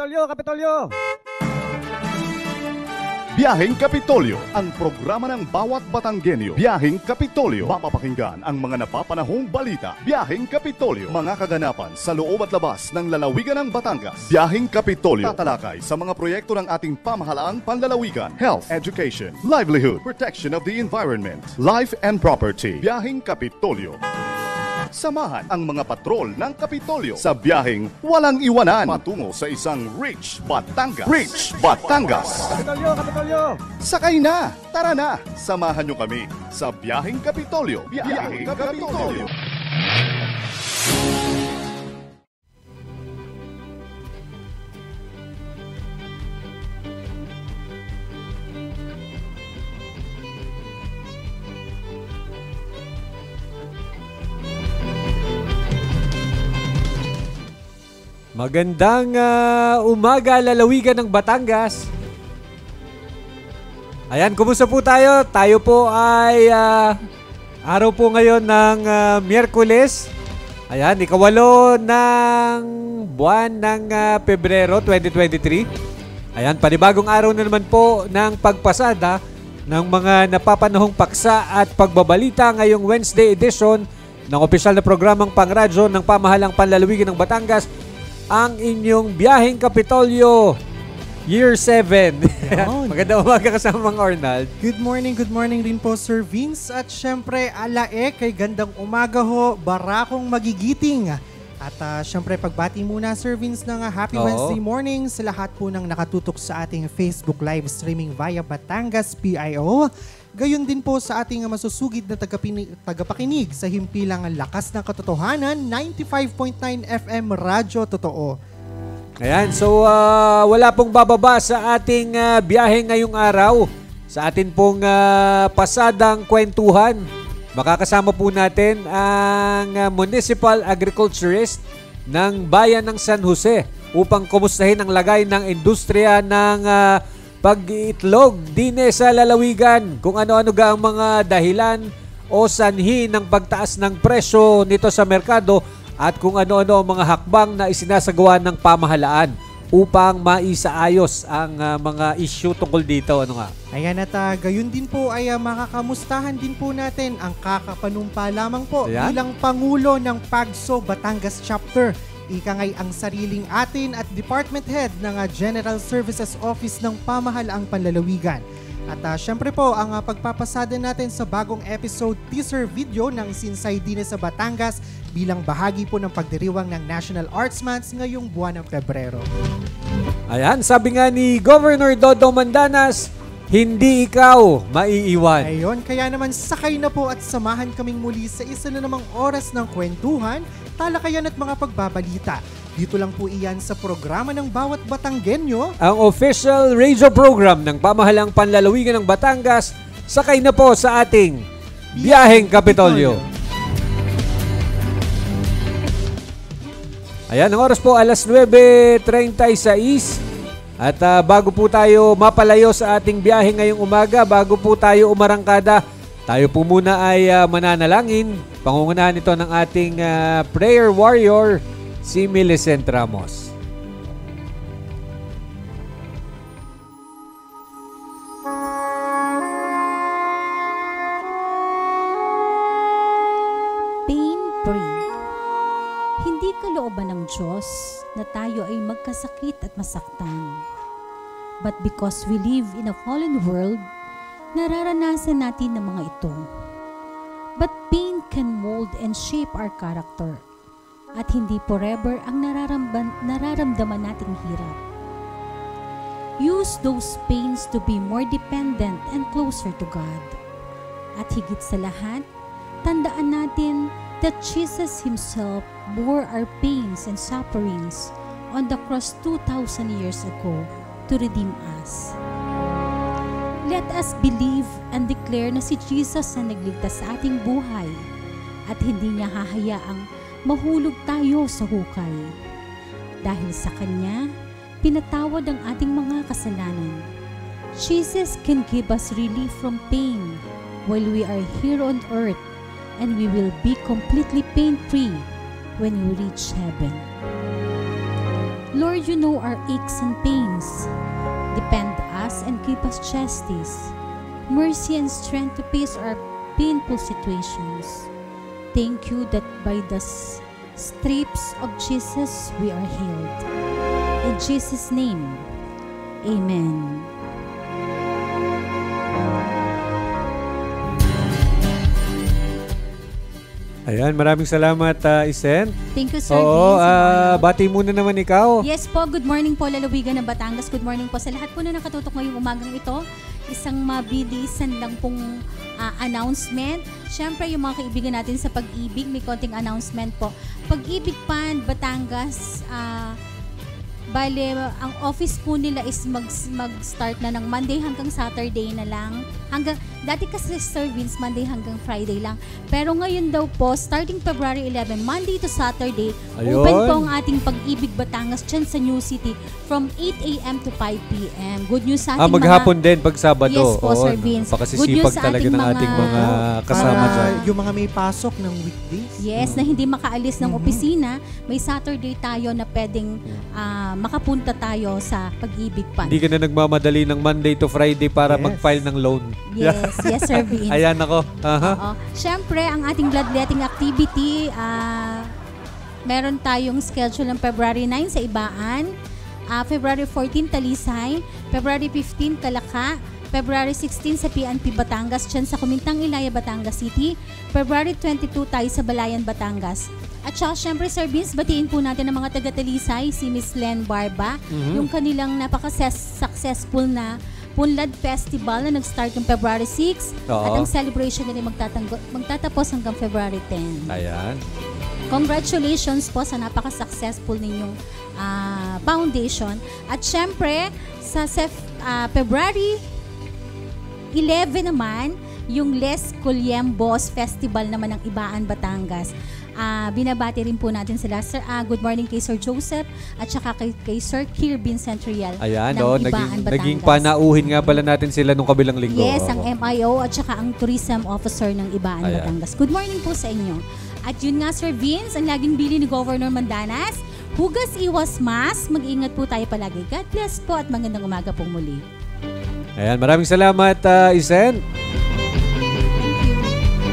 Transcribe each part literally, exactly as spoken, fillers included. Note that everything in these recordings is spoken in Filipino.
Kapitolyo, Kapitolyo! Biyaheng Kapitolyo, ang programa ng bawat Batanggenyo. Biyaheng Kapitolyo, mapapakinggan ang mga napapanahong balita. Biyaheng Kapitolyo, mga kaganapan sa loob at labas ng lalawigan ng Batangas. Biyaheng Kapitolyo, tatalakay sa mga proyekto ng ating pamahalaang panlalawigan, health, education, livelihood, protection of the environment, life and property. Biyaheng Kapitolyo. Samahan ang mga patrol ng Kapitolyo sa biyaheng walang iwanan patungo sa isang Rich Batangas. Rich Batangas. Kapitolyo, Kapitolyo! Sakay na! Tara na! Samahan nyo kami sa biyaheng Kapitolyo. Biyaheng Kapitolyo. Magandang uh, umaga, lalawigan ng Batangas. Ayan, kumusta po tayo? Tayo po ay uh, araw po ngayon ng uh, Miyerkules. Ayan, ikawalo ng buwan ng uh, Pebrero twenty twenty-three. Ayan, panibagong araw na naman po ng pagpasada ng mga napapanahong paksa at pagbabalita ngayong Wednesday edition ng opisyal na programang pangradyo ng pamahalang panlalawigan ng Batangas, ang inyong Biyaheng Kapitolyo Year seven. Magandang umaga kasama mga Arnald. Good morning, good morning rin po Sir Vince. At syempre, alae kay gandang umaga ho, barakong magigiting. At uh, syempre, pagbati muna Sir Vince ng uh, Happy Oo. Wednesday morning sa lahat po ng nakatutok sa ating Facebook live streaming via Batangas P I O. Gayon din po sa ating masusugid na tagapini- tagapakinig sa himpilang Lakas ng Katotohanan, ninety-five point nine F M Radyo Totoo. Ayan, so uh, wala pong bababa sa ating uh, biyahe ngayong araw. Sa atin pong uh, pasadang kwentuhan, makakasama po natin ang uh, municipal agriculturist ng bayan ng San Jose upang kumustahin ang lagay ng industriya ng uh, pag-iitlog din sa lalawigan, kung ano-ano ga ang mga dahilan o sanhi ng pagtaas ng presyo nito sa merkado at kung ano-ano ang mga hakbang na isinasagawa ng pamahalaan upang maisaayos ang uh, mga issue tungkol dito. Ano nga? Ayan at uh, gayon din po ay uh, makakamustahan din po natin ang kakapanumpa lamang po Ayan. bilang Pangulo ng PAGSO Batangas Chapter. Ika ngay ang sariling atin at Department Head ng uh, General Services Office ng Pamahalaang Panlalawigan. At uh, syempre po, ang uh, pagpapasada natin sa bagong episode teaser video ng Sinsay Dine sa Batangas bilang bahagi po ng pagdiriwang ng National Arts Month ngayong buwan ng Pebrero. Ayan, sabi nga ni Governor Dodong Mandanas, hindi ikaw maiiwan. Ayun, kaya naman sakay na po at samahan kaming muli sa isa na namang oras ng kwentuhan, talakayan at mga pagbabalita. Dito lang po iyan sa programa ng bawat Batanggenyo, Ang official radio program ng pamahalang panlalawigan ng Batangas, sakay na po sa ating Biyaheng Kapitolyo. Ayan, ang oras po alas nuwebe treinta-seis. At uh, bago po tayo mapalayo sa ating biyahe ngayong umaga, bago po tayo umarangkada, tayo po muna ay uh, mananalangin. Pangungunahan ito ng ating uh, prayer warrior, si Millicent Ramos. Pain-free. Hindi kalooban ng Diyos na tayo ay magkasakit at masaktan. But because we live in a fallen world, nararanasan natin ng mga ito. But pain can mold and shape our character. At hindi forever ang nararamdaman, nararamdaman nating hirap. Use those pains to be more dependent and closer to God. At higit sa lahat, tandaan natin that Jesus Himself bore our pains and sufferings on the cross two thousand years ago to redeem us. Let us believe and declare na si Jesus ang nagligtas sa ating buhay at hindi niya hahayaang mahulog tayo sa hukay. Dahil sa Kanya, pinatawad ang ating mga kasalanan. Jesus can give us relief from pain while we are here on earth, and we will be completely pain-free when we reach heaven. Lord, you know our aches and pains. Defend us and give us justice, mercy and strength to face our painful situations. Thank you that by the s- stripes of Jesus we are healed. In Jesus' name, amen. Ayan, maraming salamat, uh, Isen. Thank you, Sir Oo, Vince. ah, bati muna naman ikaw. Yes po, good morning po lalawigan ng Batangas. Good morning po sa lahat po na nakatutok ngayong umagang ito. Isang mabilisan lang pong ah, announcement. Siyempre, yung mga kaibigan natin sa Pag-ibig, may konting announcement po. Pag-ibig Pan, Batangas, ah, bale, ang office po nila is mag, mag-start na ng Monday hanggang Saturday na lang. Hanggang, dati kasi Sir Vince, Monday hanggang Friday lang. Pero ngayon daw po, starting February eleventh, Monday to Saturday, Ayun. open po ang ating Pag-ibig Batangas dyan sa New City from eight a.m. to five p.m. Good news sa Ah, ating maghapon mga... din pag Sabado. Yes po, Oo, Sir Vince. Good napakasisipag news sa talaga ating ng mga- ating mga kasama Para dyan. yung mga may pasok ng weekdays. Yes, na hindi makaalis ng Mhm. opisina, may Saturday tayo na pwedeng ah, makapunta tayo sa Pag-ibig Pan. Hindi ka na nagmamadali ng Monday to Friday para Yes. mag-file ng loan. Yes, yes, Sir Vince. Ayan ako. Aha. Oo. Siyempre, ang ating bloodletting activity, ah, meron tayong schedule ng February nine sa Ibaan, ah, February fourteen Talisay, February fifteen Calaca, February sixteen sa P N P Batangas, dyan sa Kumintang Ilaya, Batangas City, February twenty-two tayo sa Balayan, Batangas. At saka, syempre, Sir Vince, batiin po natin ang mga taga-Talisay, si Miss Len Barba, Mhm. yung kanilang napaka-successful na Punlad Festival na nag-start ng February sixth Oo. at ang celebration nila magtatanggo- magtatapos hanggang February tenth. Ayan. Congratulations po sa napaka-successful ninyong ah, foundation. At syempre, sa Sef- ah, February eleven naman, yung Les Culiembos Festival naman ng Ibaan, Batangas. Ah, binabati rin po natin sila. Sir, ah, good morning kay Sir Joseph at saka kay, kay Sir Kir Vincent-Rial Ayan, ng oh, Ibaan, naging, Batangas. naging panauhin nga pala natin sila nung kabilang linggo. Yes, ang Oo. M I O at saka ang tourism officer ng Ibaan, Ayan. Batangas. Good morning po sa inyo. At yun nga, Sir Vince, ang laging bili ni Governor Mandanas, hugas iwas mas, mag-ingat po tayo palagi. God bless po at magandang umaga pong muli. Ayan, maraming salamat, uh, Isen. Thank you.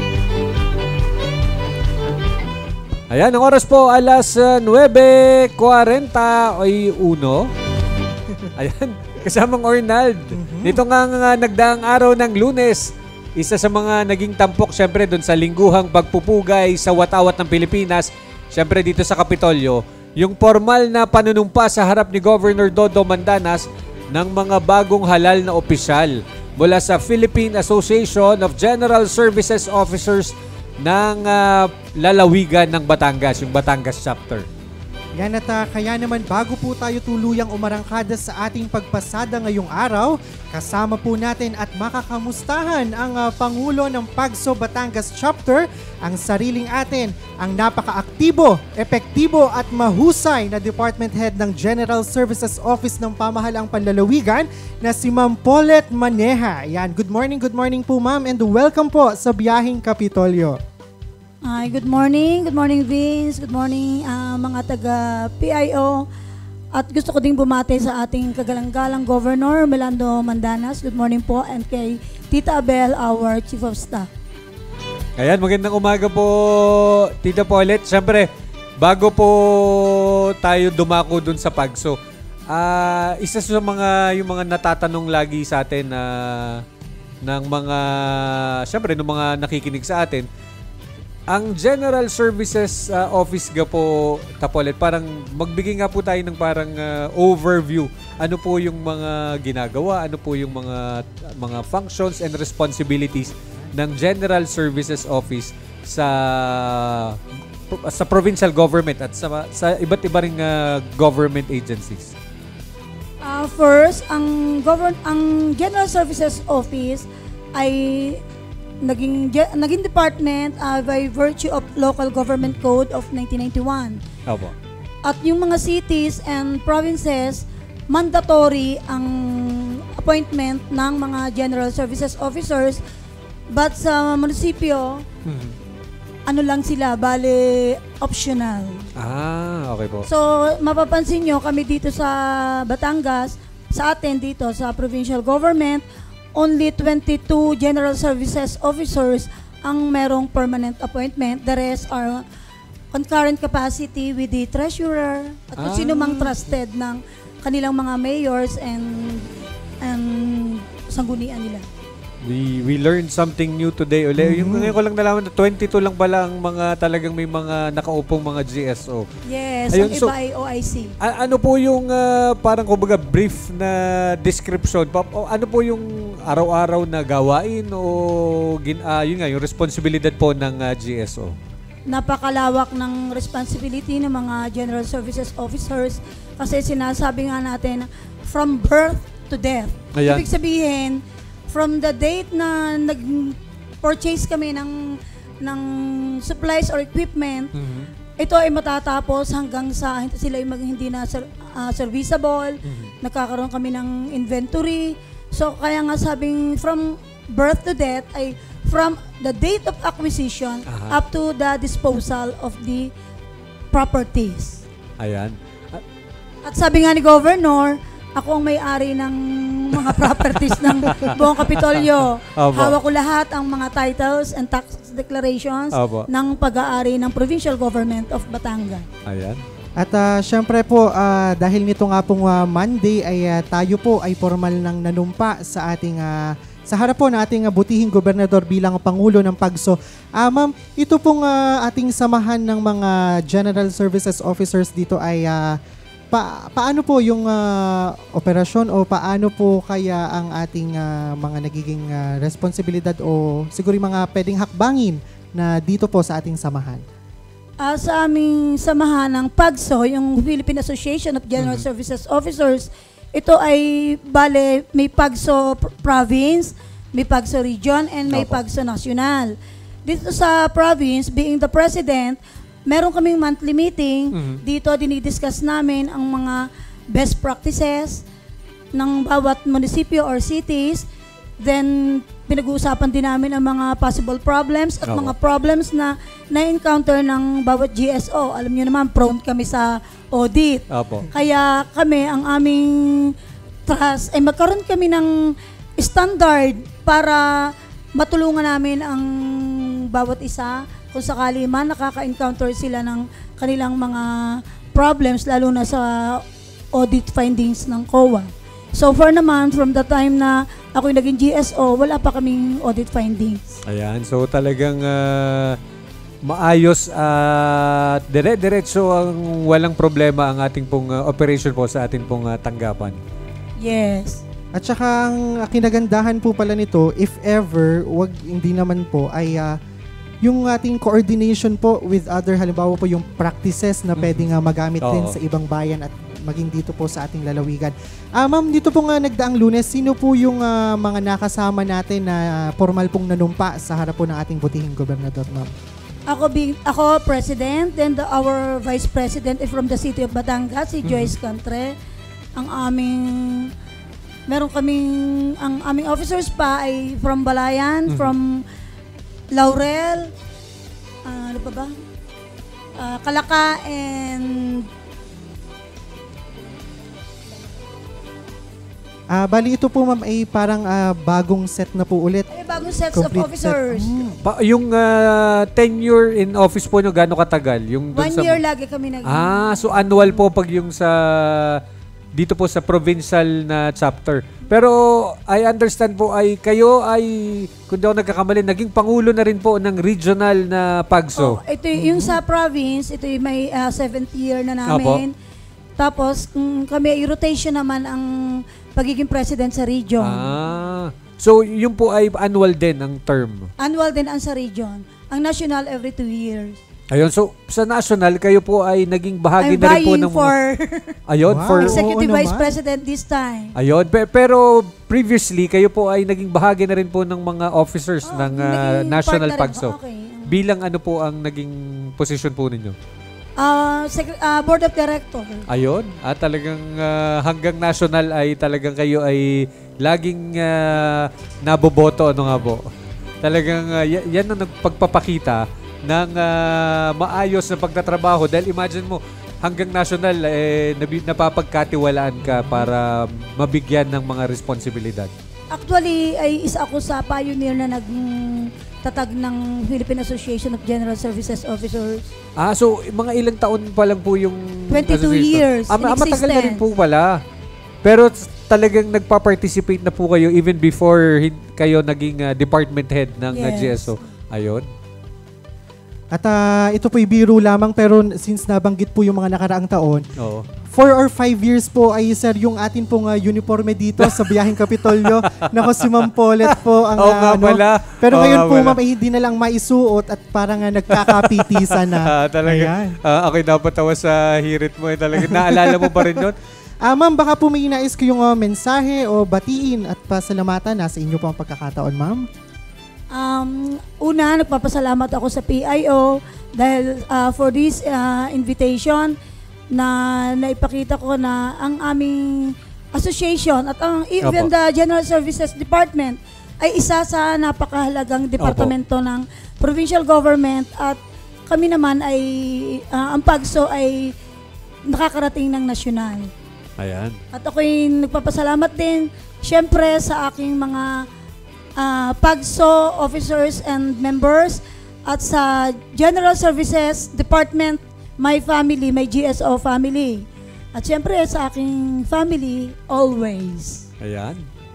Ayan, ang oras po alas uh, nuwebe kuwarenta ay uno. Ayan, kasamang Ornald. Dito nga nga nagdaang araw ng Lunes, isa sa mga naging tampok syempre doon sa lingguhang pagpupugay sa watawat ng Pilipinas, syempre dito sa Kapitolyo, yung formal na panunumpa sa harap ni Governor Dodo Mandanas ng mga bagong halal na opisyal mula sa Philippine Association of General Services Officers ng ah, lalawigan ng Batangas, yung Batangas chapter. Yan at ah, kaya naman bago po tayo tuluyang umarangkada sa ating pagpasada ngayong araw, kasama po natin at makakamustahan ang ah, Pangulo ng Pagso Batangas Chapter, ang sariling atin, ang napaka-aktibo, epektibo at mahusay na Department Head ng General Services Office ng Pamahalaang Panlalawigan na si Ma'am Paulette Maneja. Yan, good morning, good morning po ma'am and welcome po sa Biyaheng Kapitolyo. Hi, good morning. Good morning, Vince. Good morning, ah, mga taga-P I O. At gusto ko ding bumati sa ating kagalang-galang Governor, Melando Mandanas. Good morning po. And kay Tita Abel, our Chief of Staff. Ayan, magandang umaga po, Tita Paulette. Siyempre, bago po tayo dumako dun sa Pagso, ah isa sa mga, yung mga natatanong lagi sa atin na ng mga, siyempre, ng mga nakikinig sa atin, ang General Services uh, Office ga po, Tapolet, parang magbigay nga po tayo ng parang uh, overview. Ano po yung mga ginagawa, ano po yung mga mga functions and responsibilities ng General Services Office sa sa provincial government at sa sa iba't iba ring uh, government agencies. Ah, first, ang, govern ang General Services Office ay naging ge- naging department ah, by virtue of Local Government Code of nineteen ninety-one. Opo. At yung mga cities and provinces, mandatory ang appointment ng mga General Services Officers. But sa munisipyo, Hmm. ano lang sila, bale optional. Ah, okay po. So, mapapansin nyo, kami dito sa Batangas, sa atin dito sa provincial government, only twenty-two general services officers ang merong permanent appointment. The rest are concurrent capacity with the treasurer at kung Ah. sino mang trusted ng kanilang mga mayors and and sanggunian nila. We we learned something new today uli. Yung ngayon ko lang nalaman na twenty-two lang pala ang mga talagang may mga nakaupong mga G S O. Yes, Ayun, ang so- iba ay O I C. A- ano po yung ah, parang kumbaga brief na description? Pa- o ano po yung araw-araw na gawain o gin, ah, yun nga, yung responsibilidad po ng ah, G S O? Napakalawak ng responsibility ng mga general services officers kasi sinasabi nga natin from birth to death. Ayan. Ibig sabihin, from the date na nag-purchase kami ng ng supplies or equipment, ito ay matatapos hanggang sa hindi sila ay mag, hindi na ser, ah, serviceable, nagkakaroon kami ng inventory. So kaya nga sabing from birth to death ay from the date of acquisition Aha. up to the disposal of the properties. Ayan. Ah, At sabi nga ni Governor, ako ang may-ari ng mga properties ng buong Kapitolyo. Opo. Hawak ko lahat ang mga titles and tax declarations Opo. ng pag-aari ng Provincial Government of Batangas. Ayan. At ah, syempre po, ah, dahil nito nga pong ah, Monday ay ah, tayo po ay formal nang nanumpa sa ating ah, sa harap po ng ating ah, butihing gobernador bilang Pangulo ng Pagso. Ah, ma'am, ito pong ah, ating samahan ng mga General Services Officers dito ay ah, pa, paano po yung ah, operasyon o paano po kaya ang ating ah, mga nagiging ah, responsibilidad o siguro yung mga pwedeng hakbangin na dito po sa ating samahan? Ah, sa aming samahan ng PAGSO, yung Philippine Association of General Services Officers, ito ay bale may PAGSO pr- province, may PAGSO region, and may Opo. PAGSO national. Dito sa province, being the president, meron kaming monthly meeting. Mhm. Dito dinidiscuss namin ang mga best practices ng bawat munisipyo or cities. Then, pinag-uusapan din namin ang mga possible problems at Opo. mga problems na na-encounter ng bawat G S O. Alam niyo naman, prone kami sa audit. Opo. Kaya kami, ang aming trust, ay magkaroon kami ng standard para matulungan namin ang bawat isa kung sakali man nakaka-encounter sila ng kanilang mga problems, lalo na sa audit findings ng C O A. So far naman, from the time na ako'y naging G S O, wala pa kaming audit findings. Ayan. So talagang ah, maayos at dire-diretso ang walang problema ang ating pong ah, operation po sa ating pong ah, tanggapan. Yes. At saka ang kinagandahan po pala nito, if ever, wag hindi naman po, ay ah, yung ating coordination po with other, halimbawa po yung practices na pwedeng ah, magamit din Oo. sa ibang bayan at maging dito po sa ating lalawigan. Ah, ma'am, dito po nga nagdaang Lunes, sino po yung ah, mga nakasama natin na ah, formal pong nanumpa sa harap po ng ating butihing gobernador, ma'am? Ako, being, ako president, then the, our vice president is from the city of Batangas, si Joyce Cantre. Ang aming, meron kaming, ang aming officers pa ay from Balayan, from Laurel, ah, ano pa ba? Ah, Kalaka, and Ah, bali ito po, ma'am, ay parang ah, bagong set na po ulit. ay, bagong sets of Complete set. officers. Pa, yung ah, tenure in office po nyo, gaano katagal? Yung dun One sa, year lagi kami nag- Ah, so annual po pag yung sa dito po sa provincial na chapter. Pero I understand po ay kayo ay, kung di ako nagkakamali, naging pangulo na rin po ng regional na PAGSO. Oh, ito y- yung sa province, ito yung may ah, seventh year na namin. Tapos mm, kami ay rotation naman ang pagiging president sa region. Ah. So yung po ay annual din ang term. Annual din ang sa region. Ang national every two years. Ayun, so sa national kayo po ay naging bahagi I'm na rin po vying ng mga- for Ayun, Wow. for executive Oo vice naman. president this time. Ayun, pe- pero previously kayo po ay naging bahagi na rin po ng mga officers Oh, ng ah, naging National part na rin. PAGSO. Okay. Bilang ano po ang naging posisyon po ninyo? Ah, sec- ah, board of director. Ayun, at talagang ah, hanggang national ay talagang kayo ay laging ah, naboboto, ano nga po. Talagang ah, y- yan ang nagpagpapakita ng ah, maayos na pagtatrabaho dahil imagine mo, hanggang national, eh, nabi- napapagkatiwalaan ka para mabigyan ng mga responsibilidad? Actually, ay isa ako sa pioneer na nagtatag ng Philippine Association of General Services Officers. Ah, so mga ilang taon pa lang po yung twenty-two association? years Ah, in ma- matagal na rin existence. po pala. Pero t- talagang nagpa-participate na po kayo even before hin- kayo naging ah, department head ng ah, G S O. Ayun. At ah, ito po'y biro lamang pero since nabanggit po yung mga nakaraang taon, Oo. four or five years po ay sir yung atin pong uh, uniforme dito sa Biyaheng Kapitolyo. Nako si Ma'am Paulette po ang Oo ah, nga ano. pala. Pero Oo ngayon nga po pala. ma'am ay hindi na lang maisuot at parang uh, nagkakapitisan na. Ah, talaga. Ayan. Ah, ako'y napatawa sa hirit mo. Eh. Talaga, naalala mo pa rin yun? Ah, ma'am, baka po may nais ko yung uh, mensahe o batiin at pasalamatan. Nasa inyo po ang pagkakataon, ma'am. Um, una, nagpapasalamat ako sa P I O dahil uh, for this uh, invitation na naipakita ko na ang aming association at ang even Opo. the General Services Department ay isa sa napakahalagang departamento ng provincial government at kami naman ay uh, ang PAGSO ay nakakarating ng nasyonal. Ayan. At ako'y nagpapasalamat din syempre sa aking mga uh, PAGSO officers and members at sa General Services Department, my family, my G S O family. At syempre sa aking family, always. Ayan.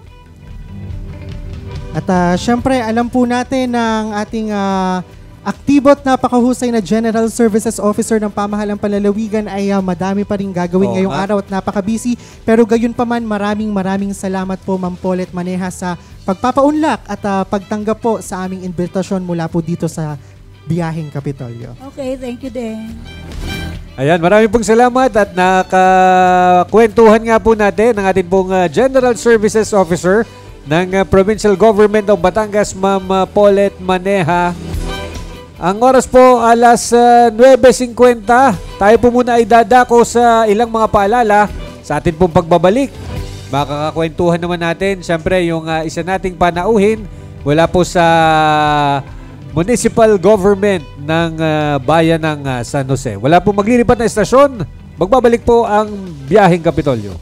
At uh, syempre, alam po natin ng ating uh, aktibot na pakahusay na General Services Officer ng Pamahalang Panlalawigan ay uh, madami pa rin gagawin Oo ngayong nga. araw at napaka-busy. Pero gayon pa man, maraming maraming salamat po Ma'am Paulette Maneha sa pagpapaunlak at uh, pagtanggap po sa aming invitasyon mula po dito sa Biyaheng Kapitolyo. Okay, thank you din. Ayan, maraming pong salamat at nakakwentuhan nga po natin ng ating pong uh, General Services Officer ng uh, Provincial Government of Batangas, Ma'am uh, Paulette Maneha. Ang oras po alas uh, nine fifty. Tayo po muna ay dadako sa ilang mga paalala sa atin pong pagbabalik. Makakakwentuhan naman natin siyempre yung uh, isa nating panauhin wala po sa municipal government ng uh, bayan ng uh, San Jose. Wala po maglilipat na estasyon. Magbabalik po ang Biyaheng Kapitolyo.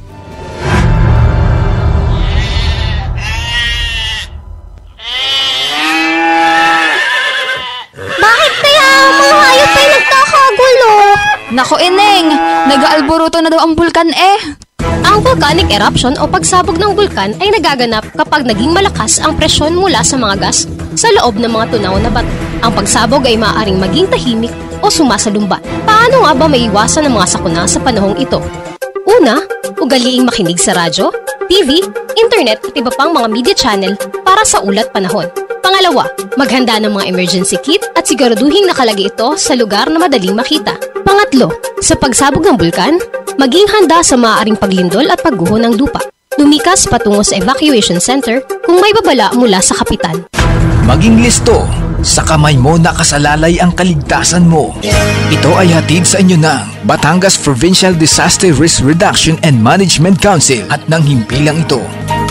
Bakit kaya ang mga hayop ay nagkakagulo? Nako Eneng, nag-aalboruto na daw ang bulkan eh. Ang volcanic eruption o pagsabog ng bulkan ay nagaganap kapag naging malakas ang presyon mula sa mga gas sa loob ng mga tunaw na bato. Ang pagsabog ay maaaring maging tahimik o sumasalumbat. Paano nga ba maiwasan ang mga sakuna sa panahong ito? Una, ugaliing makinig sa radyo, T V, internet at iba pang mga media channel para sa ulat panahon. Pangalawa, maghanda ng mga emergency kit at siguraduhing nakalagay ito sa lugar na madaling makita. Pangatlo, sa pagsabog ng bulkan, maging handa sa maaaring paglindol at pagguho ng lupa. Lumikas patungo sa evacuation center kung may babala mula sa kapitan. Maging listo, sa kamay mo nakasalalay ang kaligtasan mo. Ito ay hatid sa inyo ng Batangas Provincial Disaster Risk Reduction and Management Council at ng himpilang ito.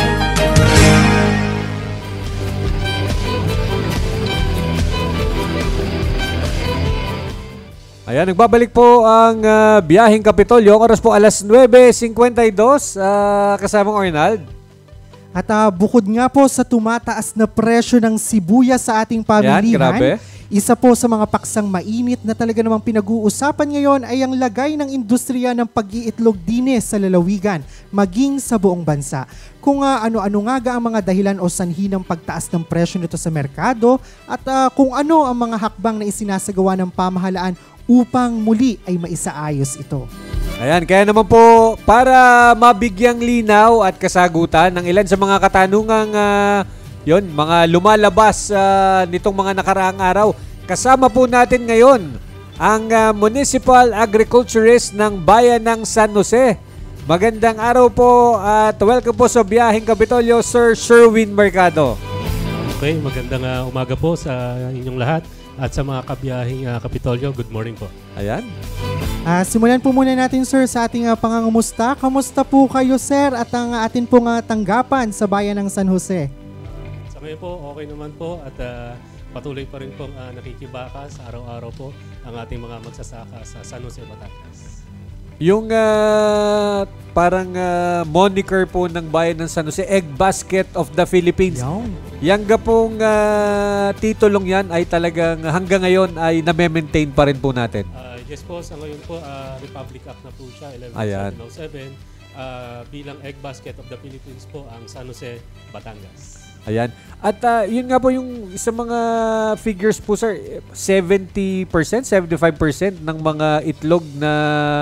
Ayan, nagbabalik po ang uh, Biyaheng Kapitolyo. Ang oras po alas nine fifty-two, uh, kasamang Arnald. At uh, bukod nga po sa tumataas na presyo ng sibuyas sa ating Yan, grabe. pamilihan, isa po sa mga paksang mainit na talaga namang pinag-uusapan ngayon ay ang lagay ng industriya ng pag-iitlog dinis sa lalawigan, maging sa buong bansa. Kung uh, ano-ano nga ga ang mga dahilan o sanhi ng pagtaas ng presyo nito sa merkado at uh, kung ano ang mga hakbang na isinasagawa ng pamahalaan upang muli ay maisaayos ito. Ayan, kaya naman po para mabigyang linaw at kasagutan ng ilan sa mga katanungang uh, yon, mga lumalabas uh, nitong mga nakaraang araw. Kasama po natin ngayon ang uh, Municipal Agriculturist ng Bayan ng San Jose. Magandang araw po at welcome po sa Biyaheng Kapitolyo, Sir Sherwin Mercado. Okay, magandang uh, umaga po sa inyong lahat at sa mga kabiyahing uh, Kapitolyo. Good morning po. Ayan. Uh, simulan po muna natin sir sa ating uh, pangangumusta. Kamusta po kayo sir at ang uh, atin pong uh, tanggapan sa Bayan ng San Jose? Sa ngayon po, okay naman po at uh, patuloy pa rin pong uh, nakikibaka sa araw-araw po ang ating mga magsasaka sa San Jose, Batangas. Yung uh, parang uh, moniker po ng bayan ng San Jose, Egg Basket of the Philippines. Yang ga pong uh, titulong yan ay talagang hanggang ngayon ay na-maintain pa rin po natin. Uh, yes po, sa ngayon po, uh, Republic Act na po siya, eleven seven oh seven. Uh, bilang Egg Basket of the Philippines po ang San Jose, Batangas. Ayan. At uh, yun nga po yung sa mga figures po sir, seventy percent, seventy-five percent ng mga itlog na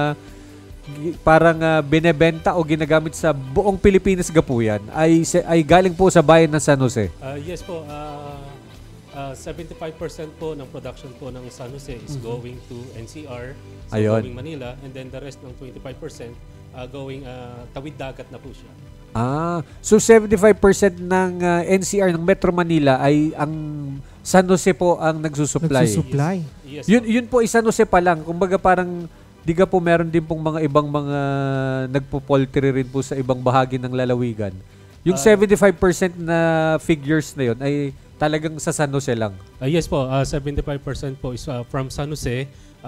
parang uh, binebenta o ginagamit sa buong Pilipinas ga po yan ay, ay galing po sa bayan ng San Jose. Uh, yes po, uh, uh, seventy-five percent po ng production po ng San Jose is mm-hmm. going to N C R, so Ayun. going Manila, and then the rest ng twenty-five percent uh, going uh, tawid dagat na po siya. Ah, so seventy-five percent ng uh, N C R ng Metro Manila ay ang San Jose po ang nagsusupply. Nagsusupply. Yes, yes yun, po. yun po ay San Jose pa lang. Kumbaga parang di ka po meron din pong mga ibang mga nagpo-poultry rin po sa ibang bahagi ng lalawigan. Yung uh, seventy-five percent na figures na yun ay talagang sa San Jose lang. Uh, yes po, uh, seventy-five percent po is uh, from San Jose.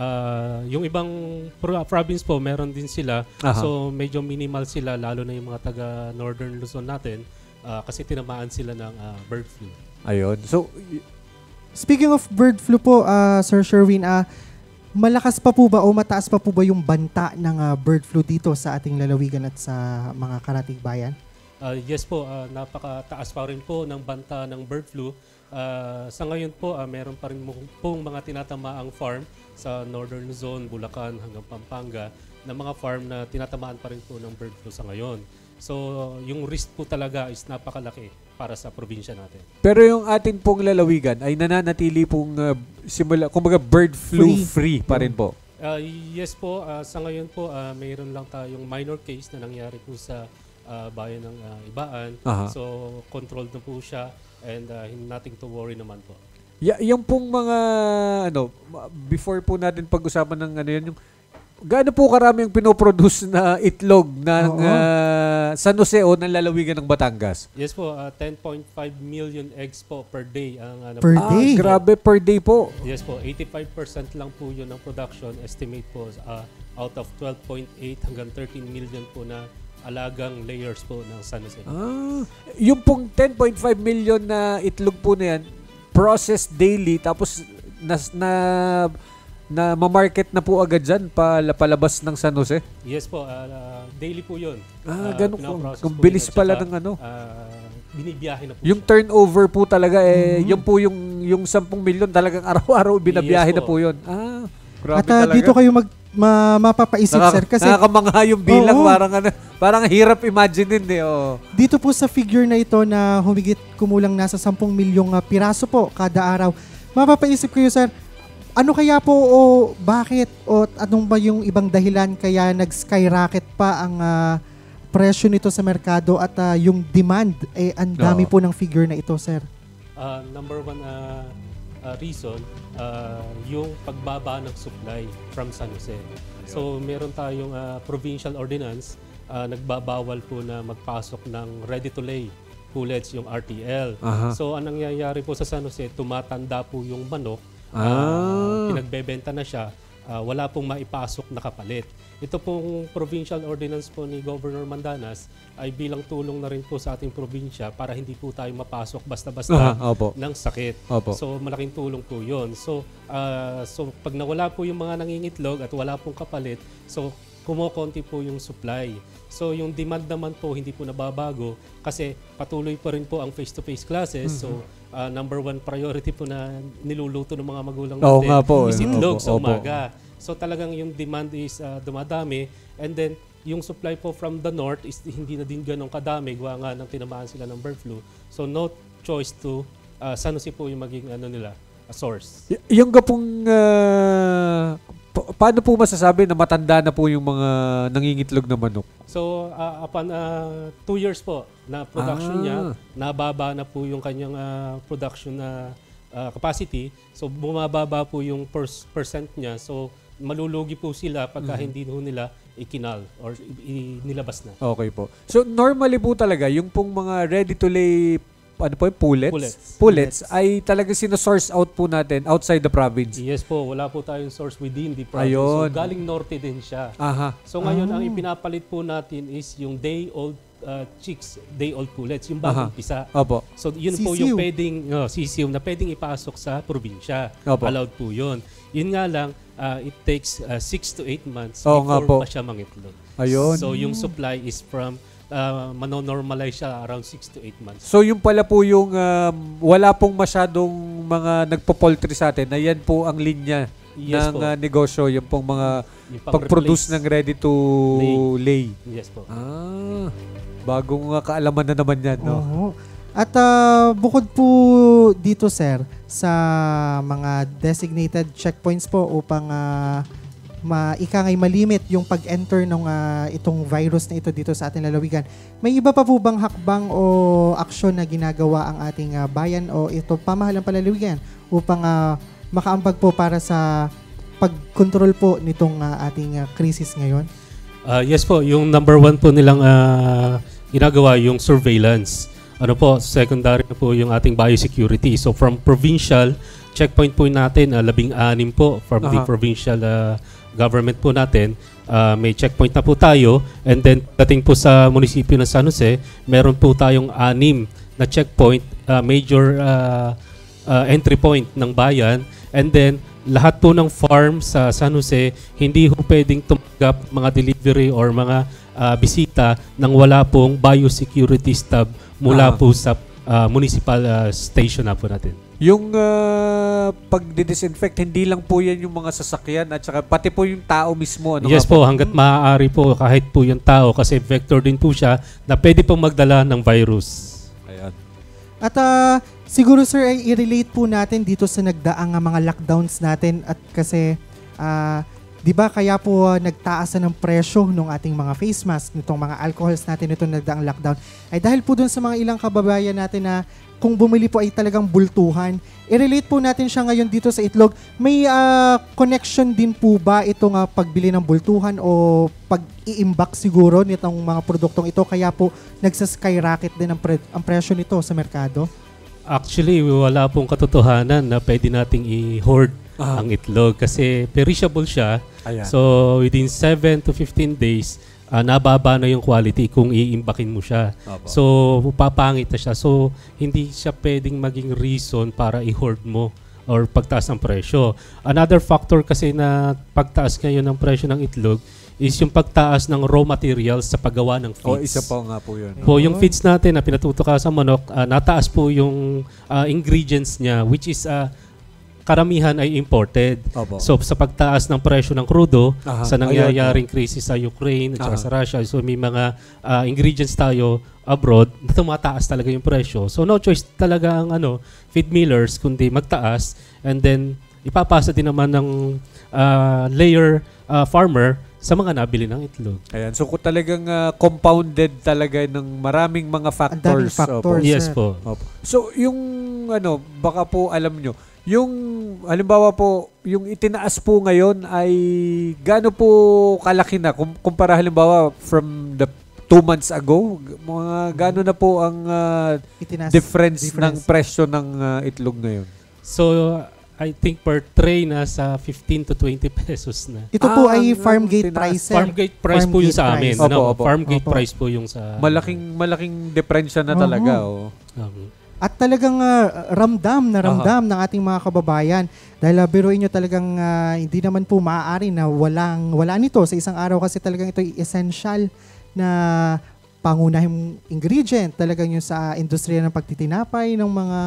Uh, yung ibang pro- province po, meron din sila. Aha. So medyo minimal sila, lalo na yung mga taga Northern Luzon natin uh, kasi tinamaan sila ng uh, bird flu. Ayun. So, y- speaking of bird flu po, uh, Sir Sherwin, uh, malakas pa po ba o mataas pa po ba yung banta ng uh, bird flu dito sa ating lalawigan at sa mga karatig bayan? Uh, yes po, uh, napakataas pa rin po ng banta ng bird flu. Uh, sa ngayon po, uh, meron pa rin pong mga tinatamaang farm sa Northern Luzon, Bulacan hanggang Pampanga na mga farm na tinatamaan pa rin po ng bird flu sa ngayon. So, yung risk po talaga is napakalaki para sa probinsya natin. Pero yung atin pong lalawigan ay nananatili pong uh, simula, kumbaga bird flu free, free pa rin po. Uh, yes po, uh, sa ngayon po, uh, mayroon lang tayong minor case na nangyari po sa uh, bayan ng uh, Ibaan. Aha. So, controlled na po siya and uh, nothing to worry naman po. Y- yung pong mga, ano, before po natin pag-usapan ng ano yun, yung gaano po karami yung pinoproduce na itlog ng uh, San Jose o ng lalawigan ng Batangas? Yes po, uh, ten point five million eggs po per day. Ang, ano, per ah, day? Grabe, per day po. Yes po, eighty-five percent lang po yun ng production. Estimate po uh, out of twelve point eight hanggang thirteen million po na alagang layers po ng San Jose. Ah, yung pong ten point five million na itlog po na yan, processed daily, tapos na, na na ma-market na po agad dyan pala, palabas ng San Jose? Yes po, uh, daily po yun. Ah, uh, ganun po. Kung po bilis yun, pala saka, ng ano. Uh, binibiyahe na po yung siya. Turnover po talaga, eh, mm-hmm. yung po yung, yung ten milyon talagang araw-araw binabiyahe yes, na po yun. Ah, grabe At uh, talaga. dito kayo mag, ma, mapapaisip, Nakaka, sir. Kasi nakakamangha yung bilang. Oo. Parang, ano, parang hirap imaginein. Eh, oh. Dito po sa figure na ito na humigit kumulang nasa ten milyong uh, piraso po kada araw. Mapapaisip kayo, sir, ano kaya po o bakit o anong ba yung ibang dahilan kaya nag-skyrocket pa ang uh, presyo nito sa merkado at uh, yung demand eh ang dami no. po ng figure na ito, sir? Uh, number one uh, uh, reason, uh, yung pagbaba ng supply from San Jose. So meron tayong uh, provincial ordinance, uh, nagbabawal po na magpasok ng ready-to-lay pullets, yung R T L. Uh-huh. So anong nangyayari po sa San Jose, tumatanda po yung manok. Ah. Uh, pinagbebenta na siya, uh, wala pong maipasok na kapalit. Ito pong provincial ordinance po ni Governor Mandanas ay bilang tulong na rin po sa ating probinsya para hindi po tayo mapasok basta-basta uh-huh, ng sakit. Opo. So malaking tulong po yun. So, uh, so pag nawala po yung mga nangingitlog at wala pong kapalit, so kumokonti po yung supply. So yung demand naman po hindi po nababago kasi patuloy pa rin po ang face-to-face classes. Mm-hmm. So uh, number one priority po na niluluto ng mga magulang natin oh, nga po, is itlog opo, sa umaga. Opo. So talagang yung demand is uh, dumadami and then yung supply po from the north is hindi na din ganun kadami gawa nga ng tinamaan sila ng bird flu. So no choice to uh, San Jose po yung maging ano nila, a source. Y- yung gapong uh, pa- paano po masasabi na matanda na po yung mga nangingitlog na manok? So uh, upon uh, two years po na production ah. niya, nababa na po yung kanyang uh, production na uh, capacity. So bumababa po yung per- percent niya. So malulugi po sila pagka mm-hmm. hindi nila ikinal or i- nilabas na. Okay po. So normally po talaga yung pong mga ready to lay ano po yung pullets? Pullets. Pullets ay talaga sino-source out po natin outside the province. Yes po, wala po tayong source within the province. Ayun. So galing norte din siya. Aha. So ngayon, ang ipinapalit po natin is yung day-old uh, chicks, day-old pullets, yung bagong Aha. pisa. Opo. So yun po Sisiw. yung pwedeng, uh, sisiw na pwedeng ipasok sa probinsya. Opo. Allowed po yun. Yun nga lang, uh, it takes uh, six to eight months Oo nga po. before pa siya mangitlog. Ayun. So yung supply is from, uh, manonormalize siya around six to eight months. So yung pala po yung um, wala pong masyadong mga nagpo-poultry sa atin, na yan po ang linya Yes ng po. uh, negosyo, yung pong mga Yung pag-produce pang-replace. ng ready to lay. Yes po. Ah, bagong uh, kaalaman na naman yan, no? Oo. At ah, bukod po dito, sir, sa mga designated checkpoints po upang uh, ma ika nga'y malimit yung pag-enter ng ah, itong virus na ito dito sa ating lalawigan, may iba pa po bang hakbang o aksyon na ginagawa ang ating ah, bayan o ito pamahalang palalawigan upang ah, makaambag po para sa pag-control po nitong ah, ating ah, krisis ngayon? Uh, yes po, yung number one po nilang uh, ginagawa yung surveillance. Ano po, secondary na po yung ating biosecurity. So from provincial, checkpoint po natin, uh, labing-anim po from the Aha. provincial uh, government po natin. Uh, may checkpoint na po tayo. And then, dating po sa munisipyo ng San Jose, meron po tayong anim na checkpoint, uh, major uh, uh, entry point ng bayan. And then, lahat po ng farm sa San Jose, hindi po pwedeng tumanggap mga delivery or mga uh, bisita nang wala pong biosecurity stab mula Ah. po sa uh, municipal uh, station na po natin. Yung uh, pag-disinfect, hindi lang po yan yung mga sasakyan at saka pati po yung tao mismo. Ano Yes nga po, hanggat maaari po kahit po yung tao kasi vector din po siya na pwede pong magdala ng virus. Ayan. At ah, siguro, sir, ay i-relate po natin dito sa nagdaang ah, mga lockdowns natin at kasi ah, di ba kaya po ah, nagtaas na ng presyo ng ating mga face mask, nitong mga alcohols natin itong nagdaang lockdown, ay dahil po dun sa mga ilang kababayan natin na kung bumili po ay talagang bultuhan. I-relate po natin siya ngayon dito sa itlog. May ah, connection din po ba itong ah, pagbili ng bultuhan o pag-iimbak siguro nitong mga produktong ito kaya po nagsa-skyrocket din ang, pre- ang presyo nito sa merkado? Actually, wala pong katotohanan na pwede nating i-hoard Ah. ang itlog kasi perishable siya. Ayan. So, within seven to fifteen days, uh, nababa na yung quality kung iimbakin mo siya. Opo. So, papangit na siya. So, hindi siya pwedeng maging reason para i-hoard mo or pagtaas ng presyo. Another factor kasi na pagtaas ngayon ng presyo ng itlog is yung pagtaas ng raw materials sa paggawa ng feeds. O, isa pa nga po yun. Po, yung feeds natin na pinatutuka sa manok, ah, nataas po yung ah, ingredients niya which is ah, karamihan ay imported. Opo. So sa pagtaas ng presyo ng crudo, Aha. sa nangyayaring krisis sa Ukraine at saka Aha. sa Russia, so may mga ah, ingredients tayo abroad, na tumataas talaga yung presyo. So no choice talaga ang ano, feed millers kundi magtaas and then ipapasa din naman ng ah, layer ah, farmer sa mga nabili ng itlog. Ayan. So kung talagang uh, compounded talaga ng maraming mga Ang daming factors. factors. Opo. Yes sir. po. Opo. So yung ano, baka po alam nyo, yung halimbawa po, yung itinaas po ngayon ay gaano po kalaki na kum- kumpara halimbawa from the two months ago, mga gaano na po ang uh, Itinas- difference, ng difference. presyo ng uh, itlog ngayon? So I think per tray na sa fifteen to twenty pesos na. Ito po Ah, ay ang- farm ang gate tinaas. price, sir. Farm gate price Farm po yung gate sa amin. price. Ano, Opo, opo. farm gate Opo. price po yung sa Malaking malaking diferensya na Oo. talaga. Oh. Um, At talagang ah, ramdam na ramdam ng ating mga kababayan. Dahil uh, biruin nyo talagang ah, hindi naman po maaari na walang, wala nito sa isang araw kasi talagang ito ay essential na pangunahing ingredient talagang yung sa industriya ng pagtitinapay ng mga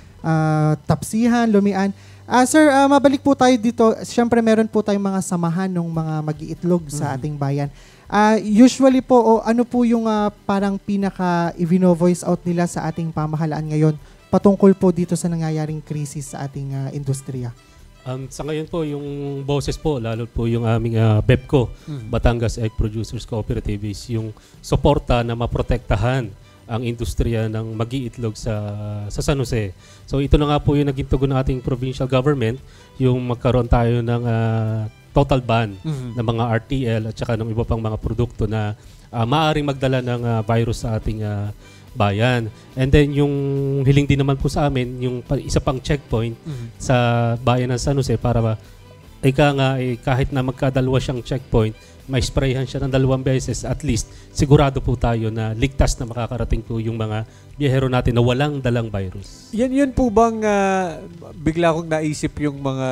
ah, tapsihan, lumian. Ah, sir, ah, mabalik po tayo dito. Siyempre meron po tayong mga samahan ng mga mag-iitlog sa ating bayan. Ah, usually po, o ano po yung ah, parang pinaka i-voice out nila sa ating pamahalaan ngayon patungkol po dito sa nangyayaring krisis sa ating ah, industriya? Um, sa ngayon po, yung boses po, lalo po yung aming uh, BEPCO, Batangas Egg Producers Cooperative, is yung suporta na maprotektahan ang industriya ng mag-iitlog sa sa San Jose. So ito na nga po yung naging tugon ng ating provincial government, yung magkaroon tayo ng uh, total ban Mhm. ng mga R T L at saka ng iba pang mga produkto na uh, maaaring magdala ng uh, virus sa ating uh, bayan. And then yung hiling din naman po sa amin, yung pa- isa pang checkpoint Mhm. sa bayan ng San Jose para ba, ika nga eh, kahit na magkadalawa siyang checkpoint, may sprayhan siya ng dalawang beses, at least sigurado po tayo na ligtas na makakarating po yung mga biyahero natin na walang dalang virus. Yan yun po bang ah, bigla kong naisip yung mga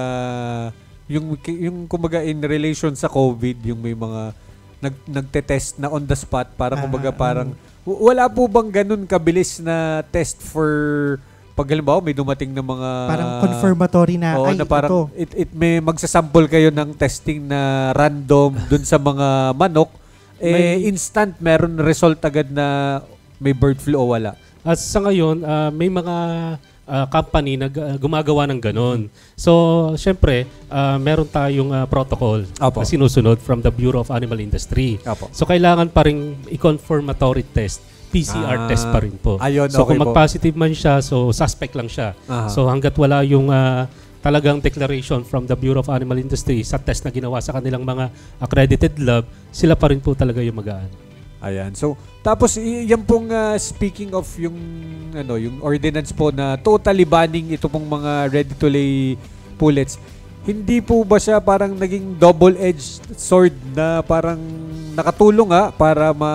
yung yung kumbaga in relation sa COVID, yung may mga nag nagte-test na on the spot para kumbaga Ah, parang w- wala po bang ganun kabilis na test for pag halimbawa may dumating na mga Parang confirmatory na, Oo, ay, na parang ito. it, it may magsasample kayo ng testing na random dun sa mga manok, eh May- instant meron result agad na may bird flu o wala. At sa ngayon, ah, may mga ah, company na g- gumagawa ng ganon. So, syempre, ah, meron tayong ah, protocol Apo. na sinusunod from the Bureau of Animal Industry. Apo. So, kailangan pa rin i-confirmatory test. P C R Ah, test pa rin po. ayun, so, okay kung po. mag-positive man siya, so suspect lang siya. Aha. So, hanggat wala yung ah, talagang declaration from the Bureau of Animal Industry sa test na ginawa sa kanilang mga accredited lab, sila pa rin po talaga yung mag-aan. Ayan. So, tapos y- yan pong ah, speaking of yung ano, yung ordinance po na totally banning ito pong mga ready to lay pullets. Hindi po ba siya parang naging double-edged sword na parang nakatulong nga para ma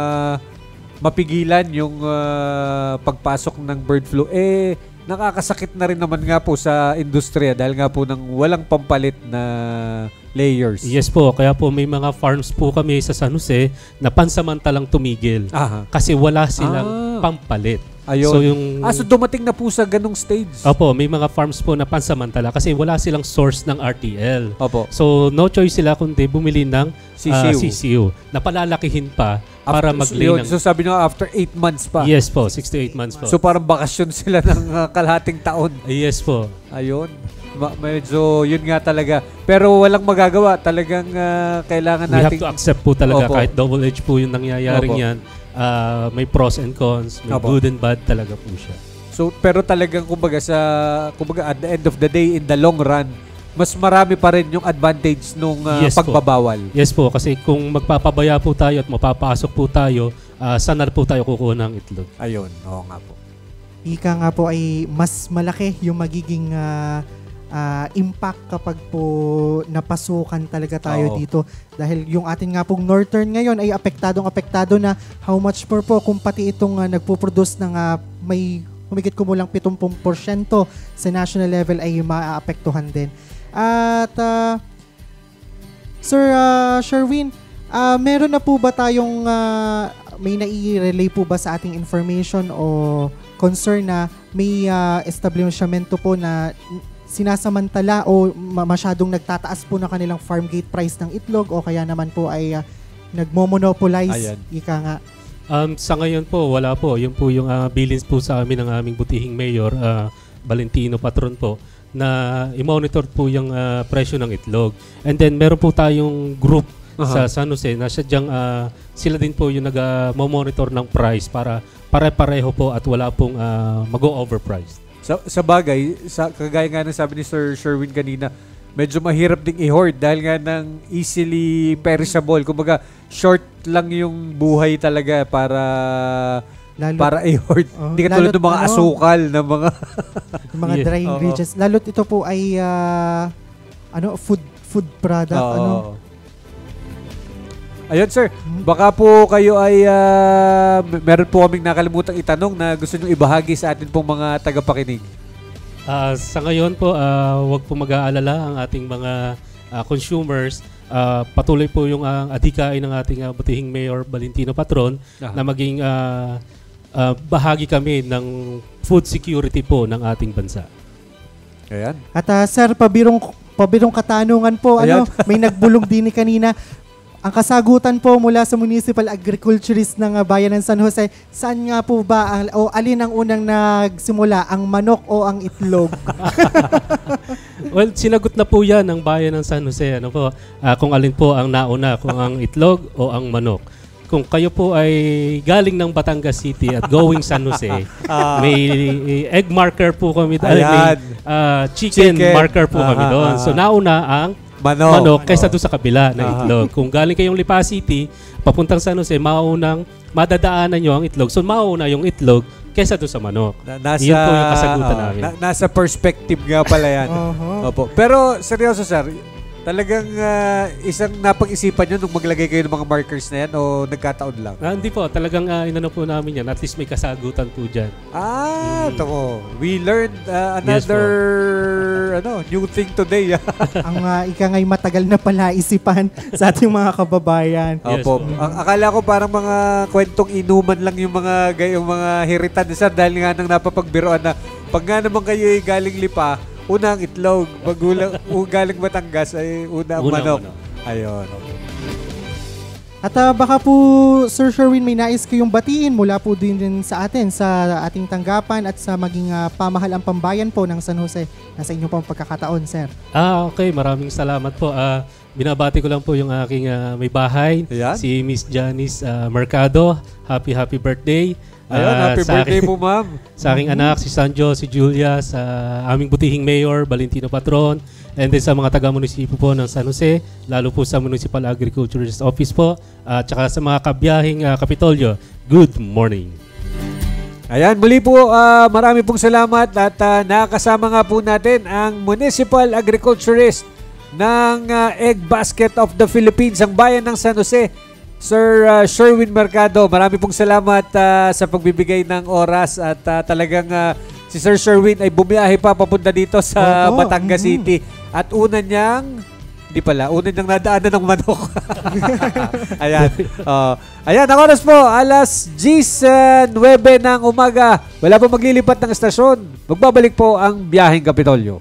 mapigilan yung ah, pagpasok ng bird flu? Eh, nakakasakit na rin naman nga po sa industriya dahil nga po ng walang pampalit na layers. Yes po, kaya po may mga farms po kami sa San Jose na pansamantalang tumigil Aha. kasi wala silang Ah. pampalit. Ayun. So yung Ah, so dumating na po sa ganong stage. Opo, may mga farms po na pansamantala kasi wala silang source ng R T L. Opo. So no choice sila kundi bumili ng C C U. ah, C C U na palalakihin pa para After- mag-lay yun, ng... So sabi nyo after eight months pa. Yes po, six to eight months po. So parang bakasyon sila ng uh, kalahating taon. Yes po. Ayun. Ma- medyo yun nga talaga. Pero walang magagawa. Talagang uh, kailangan We have nating... to accept po talaga Opo. kahit double-edge po yung nangyayaring Opo. yan. Ah, may pros and cons, may Opo. good and bad talaga po siya. So pero talagang kumbaga sa kumbaga at the end of the day in the long run, mas marami pa rin yung advantage nung uh, Yes po. pagbabawal. Yes po, kasi kung magpapabaya po tayo at mapapasok po tayo, ah, saan na po tayo kukuha ng itlog? Ayun. Oo nga po. Ika nga po ay mas malaki yung magiging ah, ah, impact kapag po napasukan talaga tayo Oo. dito. Dahil yung atin nga pong Northern ngayon ay apektadong apektado na how much more po kung pati itong ah, nagpo-produce ng ah, may humigit kumulang seventy percent sa national level ay maaapektuhan din. At ah, Sir ah, Sherwin, ah, meron na po ba tayong ah, may nai-relay po ba sa ating information o concern na may uh, establishmento po na sinasamantala o ma- masyadong nagtataas po ng kanilang farm gate price ng itlog o kaya naman po ay uh, nagmo-monopolize, Ayan. ika nga. Um, sa ngayon po, wala po. Yun po yung uh, billings po sa amin ng aming butihing mayor, ah, Valentino Patron po, na i-monitor po yung ah, presyo ng itlog. And then meron po tayong group Aha. sa San Jose na sadyang ah, sila din po yung nag-monitor ng price para pare-pareho po at wala pong ah, mag-o-overpriced. Sa, sa bagay, sa, kagaya nga ng sabi ni Sir Sherwin kanina, medyo mahirap ding i-hoard dahil nga ng easily perishable. Kumbaga, short lang yung buhay talaga para Lalo, para i-hoard. Oh, Hindi ka tulad lalo't ng mga ano, asukal na mga... yung mga Yes. dry Oo. ingredients. Lalo't ito po ay uh, ano food food product. Oo. Ano? Ayun sir, baka po kayo ay ah, m- meron po kaming nakalimutang itanong na gusto nyo ibahagi sa atin pong mga tagapakinig. Ah, sa ngayon po, ah, wag po mag-aalala ang ating mga ah, consumers. Ah, patuloy po yung ang adhikain ng ating ah, butihing Mayor Valentino Patron Aha. na maging ah, ah, bahagi kami ng food security po ng ating bansa. Ayan. At uh, sir, pabirong pabirong katanungan po, ano, may nagbulong din ni kanina. Ang kasagutan po mula sa Municipal Agriculturist ng uh, Bayan ng San Jose, saan nga po ba ang, o alin ang unang nagsimula, ang manok o ang itlog? Well, sinagot na po yan ng Bayan ng San Jose. Ano po, ah, kung alin po ang nauna, kung ang itlog o ang manok. Kung kayo po ay galing ng Batangas City at going San Jose, Ah. may egg marker po kami, ay, may Ayan. ah, chicken, Chicken. marker po kami Aha, doon. aha. So nauna ang Manok. manok kaysa doon sa kabila na Aha. itlog. Kung galing kayong Lipa City, papuntang San Jose, maunang madadaanan nyo ang itlog. So mauna yung itlog kaysa doon sa manok. Na, nasa, Yun po yung kasagutan oh, namin. na- nasa perspective nga pala yan. Uh-huh. Opo. Pero seryoso sir, talagang ah, isang napag-isipan nyo nung maglagay kayo ng mga markers na yan o nagkataon lang? Ah, hindi po, talagang uh, inano po namin yan. At least may kasagutan po dyan. Ah, ito ko. We learned uh, Yes, another ano new thing today. Ang uh, ika nga'y matagal na palaisipan sa ating mga kababayan. Yes, Opo. po. Ang akala ko parang mga kwentong inuman lang yung mga gay- yung mga hiritan ni sir dahil nga nang napapagbiroan na pag nga naman kayo ay galing Lipa, una ang itlog, magulang u- galing Batangas ay una ang Una ang manok. manok. Ayun. At uh, baka po, Sir Sherwin, may nais kayong batiin mula po din, din sa atin, sa ating tanggapan at sa maging uh, pamahalang pambayan po ng San Jose. Nasa inyo pong pagkakataon, Sir. Ah, okay. Maraming salamat po. Ah, binabati ko lang po yung aking ah, may bahay, Ayan. si Miss Janice ah, Mercado. Happy, happy birthday. Ayun, Ah, happy sa birthday akin- po, ma'am. Sa aking anak, si Sanjo, si Julia, sa aming butihing mayor, Valentino Patron, and then sa mga taga-munisipyo po ng San Jose, lalo po sa Municipal Agriculturist Office po, at saka sa mga kabiyahing ah, Kapitolyo, good morning. Ayan, muli po, ah, marami pong salamat at ah, nakakasama nga po natin ang Municipal Agriculturist ng ah, Egg Basket of the Philippines, ang bayan ng San Jose, Sir ah, Sherwin Mercado. Marami pong salamat ah, sa pagbibigay ng oras at ah, talagang ah, si Sir Sherwin ay bumiyahe pa papunta dito sa Opo, Batangas mhm. City at una niyang Hindi pala. Una niyang nadaanan ng manok. Ayan. Uh, ayan, ang oras po, alas nine ng umaga. Wala po maglilipat ng estasyon. Magbabalik po ang Biyaheng Kapitolyo.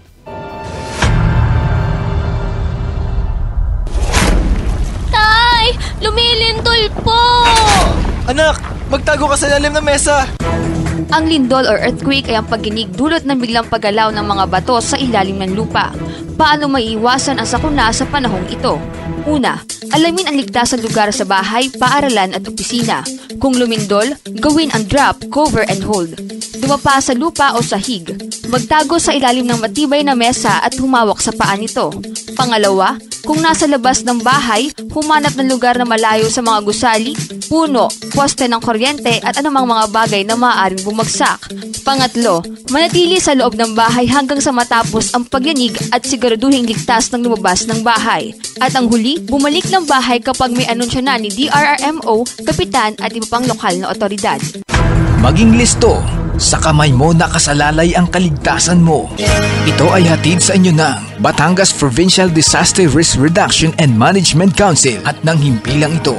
Tay! Lumilindol po! Anak, magtago ka sa ilalim ng mesa. Ang lindol or earthquake ay ang pagginig dulot ng biglang paggalaw ng mga bato sa ilalim ng lupa. Paano maiiwasan ang sakuna sa panahong ito? Una, alamin ang ligtas na lugar sa bahay, paaralan at opisina. Kung lumindol, gawin ang drop, cover and hold. Dumapa sa lupa o sahig. Magtago sa ilalim ng matibay na mesa at humawak sa paa nito. Pangalawa, kung nasa labas ng bahay, humanap ng lugar na malayo sa mga gusali, puno, poste ng kuryente at anumang mga bagay na maaaring bumagsak. Pangatlo, manatili sa loob ng bahay hanggang sa matapos ang pagyanig at siguraduhing ligtas ng lumabas ng bahay. At ang huli, bumalik ng bahay kapag may anunsyo na ni D R R M O, kapitan at iba pang lokal na otoridad. Maging listo, sa kamay mo nakasalalay ang kaligtasan mo. Ito ay hatid sa inyo ng Batangas Provincial Disaster Risk Reduction and Management Council at ng himpilang ito.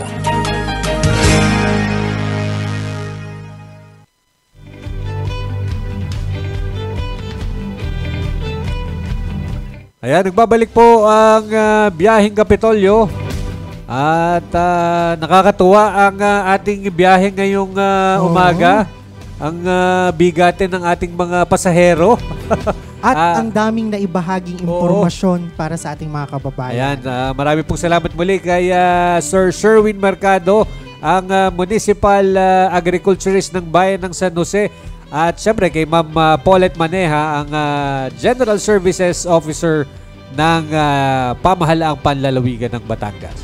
Ayan, nagbabalik po ang uh, Biyaheng Kapitolyo. At uh, nakakatuwa ang uh, ating biyahe ngayong uh, Oo. umaga. Ang uh, bigatin ng ating mga pasahero. At Ah. ang daming naibahaging impormasyon para sa ating mga kababayan. Ayan, uh, marami pong salamat muli kay uh, Sir Sherwin Mercado, ang uh, Municipal uh, Agriculturist ng Bayan ng San Jose. At syempre kay Ma'am uh, Paulette Maneha, ang uh, General Services Officer ng uh, Pamahalaang Panlalawigan ng Batangas.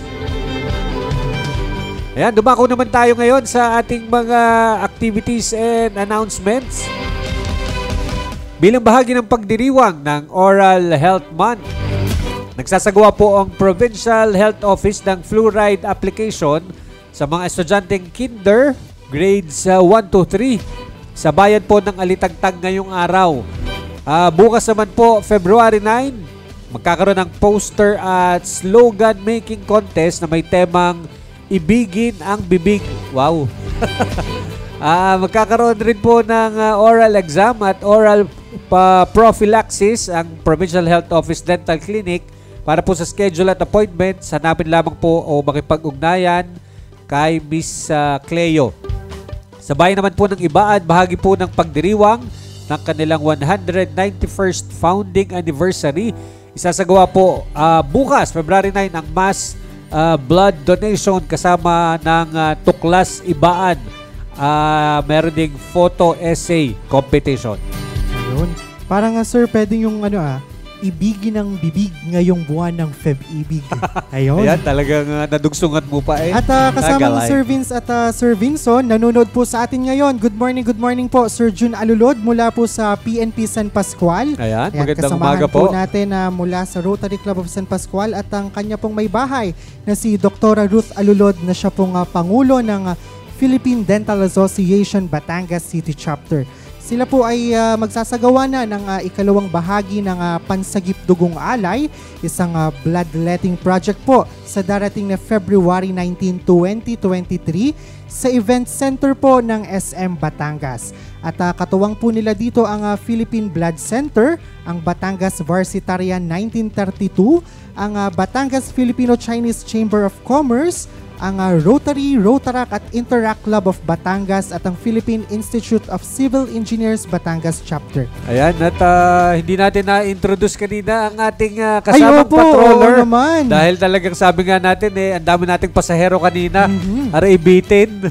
Ayan, dumako naman tayo ngayon sa ating mga activities and announcements. Bilang bahagi ng pagdiriwang ng Oral Health Month, nagsasagawa po ang Provincial Health Office ng fluoride application sa mga estudyanteng kinder, grades uh, one to three, sa bayan po ng Alitagtag ngayong araw. Uh, bukas naman po, February nine, magkakaroon ng poster at slogan making contest na may temang Ibigin ang Bibig. Wow! uh, magkakaroon rin po ng uh, oral exam at oral pa prophylaxis ang Provincial Health Office Dental Clinic. Para po sa schedule at appointment, hanapin lamang po o makipag-ugnayan kay Miss uh, Cleo. Sa bayan naman po ng Ibaan, bahagi po ng pagdiriwang ng kanilang one hundred ninety-first founding anniversary. Isasagawa po uh, bukas, February nine, ang mass uh, blood donation kasama ng uh, Tuklas Ibaan. Uh, meron ding photo essay competition. Yun. Parang nga sir, pwedeng yung ano ah, ibigin ang bibig ngayong buwan ng Feb-ibig. Ayun. Ayan, talagang uh, nadugsungan mo pa eh. At uh, kasama ni Tagalay. Sir Vince at uh, Sir Vinson, nanonood po sa atin ngayon. Good morning, good morning po, Sir Jun Alulod mula po sa P N P San Pascual. Ayan, Ayan, magandang kasamahan umaga po. po natin uh, mula sa Rotary Club of San Pascual at ang kanya pong may bahay na si Doktora Ruth Alulod na siya pong uh, Pangulo ng uh, Philippine Dental Association Batangas City Chapter. Sila po ay uh, magsasagawa na ng uh, ikalawang bahagi ng uh, Pansagip Dugong Alay, isang uh, bloodletting project po sa darating na February nineteenth, twenty twenty-three sa Event Center po ng S M Batangas. At uh, katuwang po nila dito ang uh, Philippine Blood Center, ang Batangas Varsitarian nineteen thirty-two, ang uh, Batangas Filipino-Chinese Chamber of Commerce, ang uh, Rotary, Rotarac at Interact Club of Batangas at ang Philippine Institute of Civil Engineers Batangas Chapter. Ayan, at uh, hindi natin na-introduce kanina ang ating uh, Ay, kasamang opo, patroller. oo naman. Dahil talagang sabi nga natin eh, ang dami nating pasahero kanina. Mhm. Para ibitin.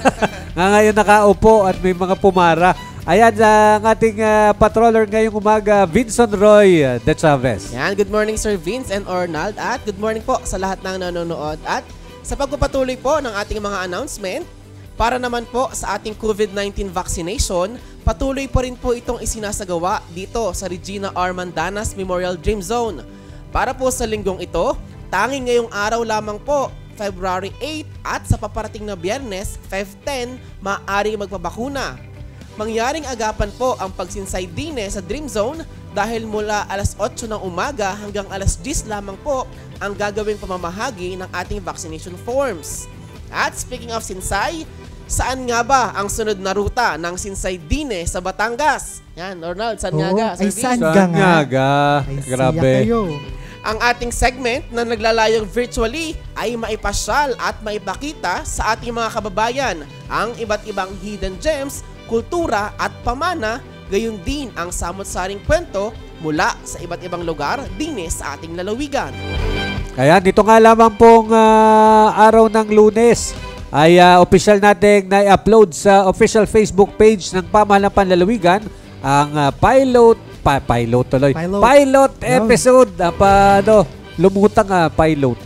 Nga ngayon nakaupo at may mga pumara. Ayan, uh, ang ating uh, patroller ngayong umaga, Vincent Roy uh, De Chavez. Yan, good morning Sir Vince and Ornald at good morning po sa lahat ng nanonood at sa pagpapatuloy po ng ating mga announcement, para naman po sa ating COVID nineteen vaccination, patuloy po rin po itong isinasagawa dito sa Regina R. Mandanas Memorial Dream Zone. Para po sa linggong ito, tanging ngayong araw lamang po, February eighth at sa paparating na Biyernes, February tenth, maaaring magpabakuna. Mangyaring agapan po ang pagsinsay dine sa Dream Zone dahil mula alas otso ng umaga hanggang alas diyes lamang po ang gagawing pamamahagi ng ating vaccination forms. At speaking of sinsay, saan nga ba ang sunod na ruta ng sinsay dine sa Batangas? Yan, Ronald, saan nga Oo, ga? ay, Sir saan Vince? ga Saan nga ga? Ay, Grabe. siya kayo. Ang ating segment na naglalayong virtually ay maipasyal at maipakita sa ating mga kababayan ang iba't ibang hidden gems, kultura at pamana, gayon din ang samot-saring kwento mula sa iba't ibang lugar dine sa ating lalawigan. Ayan, dito nga lamang pong uh, araw ng Lunes ay uh, official nating na-upload sa official Facebook page ng Pamahalang Panlalawigan ang uh, pilot, pa, pilot tuloy, Pilot, pilot episode, uh, pa, ano, lumutang uh, pilot.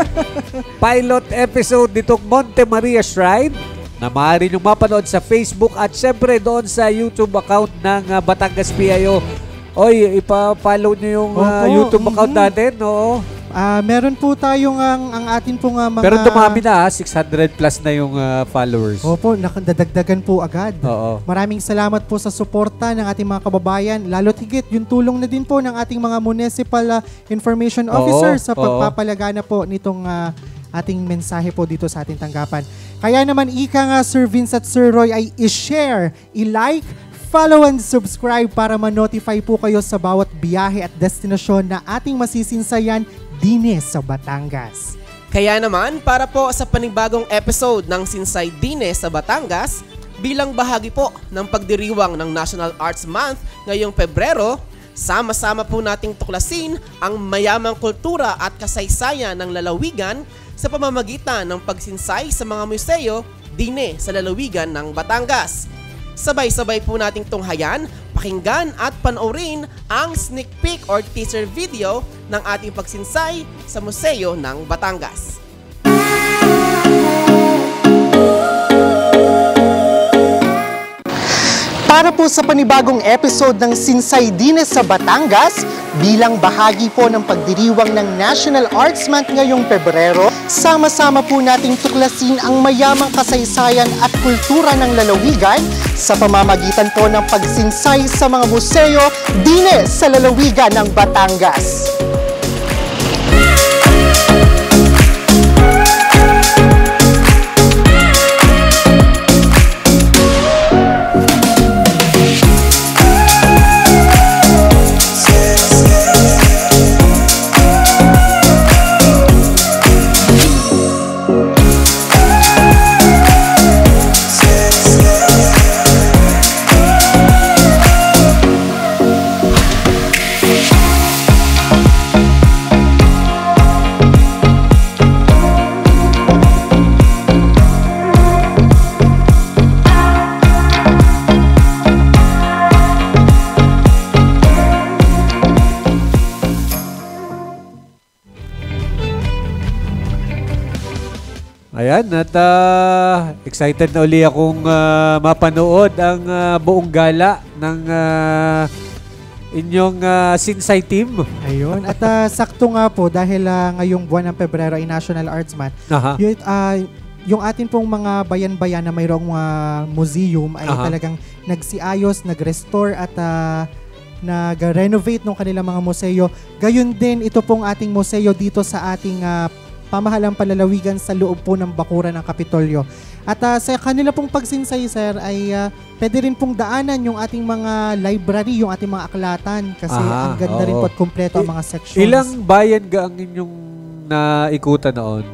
Pilot episode nitong Monte Maria Shrine na maaari nyo mapanood sa Facebook at syempre doon sa YouTube account ng uh, Batangas P I O. Oy, ipa-follow nyo yung uh, Opo, YouTube account mhm. natin, oo. Ah, meron po tayong ang, ang atin pong uh, mga... Pero dumami na, ah, six hundred plus na yung uh, followers. Opo, nakadadagdagan po agad. Oo. Maraming salamat po sa suporta ng ating mga kababayan. Lalo't higit, yung tulong na din po ng ating mga municipal uh, information Oo, officers sa oo. pagpapalagana po nitong uh, ating mensahe po dito sa ating tanggapan. Kaya naman, ika nga Sir Vince at Sir Roy ay i-share, i-like, follow and subscribe para ma-notify po kayo sa bawat biyahe at destinasyon na ating masisinsayan dine sa Batangas. Kaya naman, para po sa panibagong episode ng Sinsay Dine sa Batangas, bilang bahagi po ng pagdiriwang ng National Arts Month ngayong Pebrero, sama-sama po nating tuklasin ang mayamang kultura at kasaysayan ng lalawigan sa pamamagitan ng pagsinsay sa mga museo dine sa lalawigan ng Batangas. Sabay-sabay po nating tunghayan, pakinggan at panoorin ang sneak peek or teaser video ng ating pagsinsay sa Museo ng Batangas. Para po sa panibagong episode ng Sinsay Dine sa Batangas, bilang bahagi po ng pagdiriwang ng National Arts Month ngayong Pebrero, sama-sama po nating tuklasin ang mayamang kasaysayan at kultura ng lalawigan sa pamamagitan po ng pagsinsay sa mga museo dine sa lalawigan ng Batangas. Ayan, at ah, excited na uli akong ah, mapanood ang ah, buong gala ng ah, inyong ah, Sinsay team. Ayun. At ah, sakto nga po dahil ah, ngayong buwan ng Pebrero ay National Arts Month. Aha. Yung, ah, yung atin pong mga bayan-bayan na mayroong uh, museum ay Aha. talagang nagsiayos, nag-restore at uh, nag-renovate ng kanilang mga museo. Gayon din ito pong ating museo dito sa ating uh, pamahalang palalawigan sa loob po ng bakuran ng Kapitolyo. At uh, sa kanila pong pagsinsay, sir, ay uh, pwede rin pong daanan yung ating mga library, yung ating mga aklatan kasi Aha, ang ganda rin oo. po at kumpleto ang mga sections. Ilang bayan ga ang inyong naikutan noon?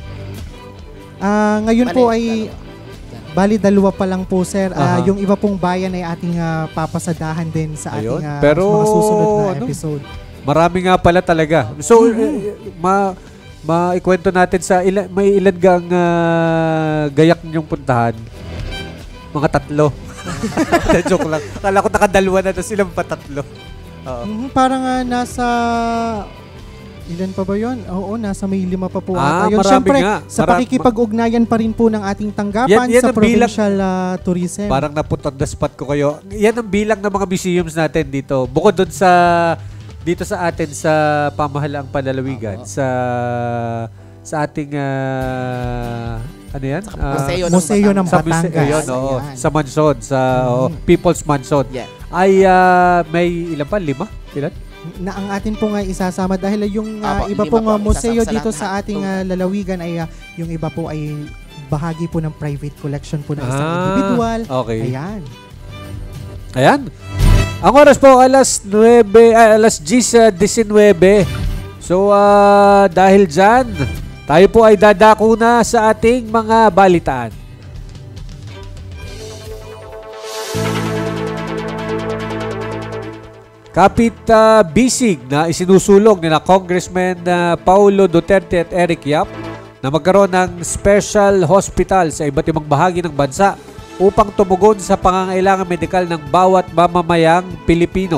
Ah, ngayon po ay bali dalawa pa lang po, sir. Ah, Aha. yung iba pong bayan ay ating ah, papasadahan din sa Ayun. ating ah, Pero, mga susunod na ano? episode. Marami nga pala talaga. So, eh, ma maikwento natin sa ilan, may ilan gang ah, gayak ninyong puntahan? Mga tatlo. Joke lang. Akala ko nakadalawa na, tapos ilang pa tatlo. Oo. Mhm, parang ah, nasa ilan pa ba yun? Oo, nasa may lima pa po Ah, ata yun. marami Siyempre, nga. sa Mara- pakikipag-ugnayan pa rin po ng ating tanggapan Yan- yan sa ang bilang- provincial ah, tourism. Parang naput on the spot ko kayo. Yan ang bilang ng mga museums natin dito. Bukod doon sa dito sa atin sa pamahalaang palalawigan, sa sa ating ah, ano yan? Ah, Museo ng Museo ng sa muse- Batangas. ayun, oo. Ayan. Sa Mansod, sa oo, People's Mansod. Yeah. Ay ah, may ilan pa? Lima? Ilan? Na ang atin pong uh, isasama dahil yung uh, Apo, iba lima pong po uh, ang museo isasama sa dito lahat sa ng ating lugar. uh, lalawigan ay uh, yung iba po ay bahagi po ng private collection po ng isang Ah, individual. okay. Ayan. Ayan. Ang oras po alas nuwebe, ah, alas diyes nineteen. So ah, dahil dyan, tayo po ay dadako na sa ating mga balitaan. Kapit uh, bisig na isinusulong ni na Congressman uh, Paulo Duterte at Eric Yap na magkaroon ng special hospital sa iba't ibang bahagi ng bansa upang tumugon sa pangangailangan medikal ng bawat mamamayang Pilipino.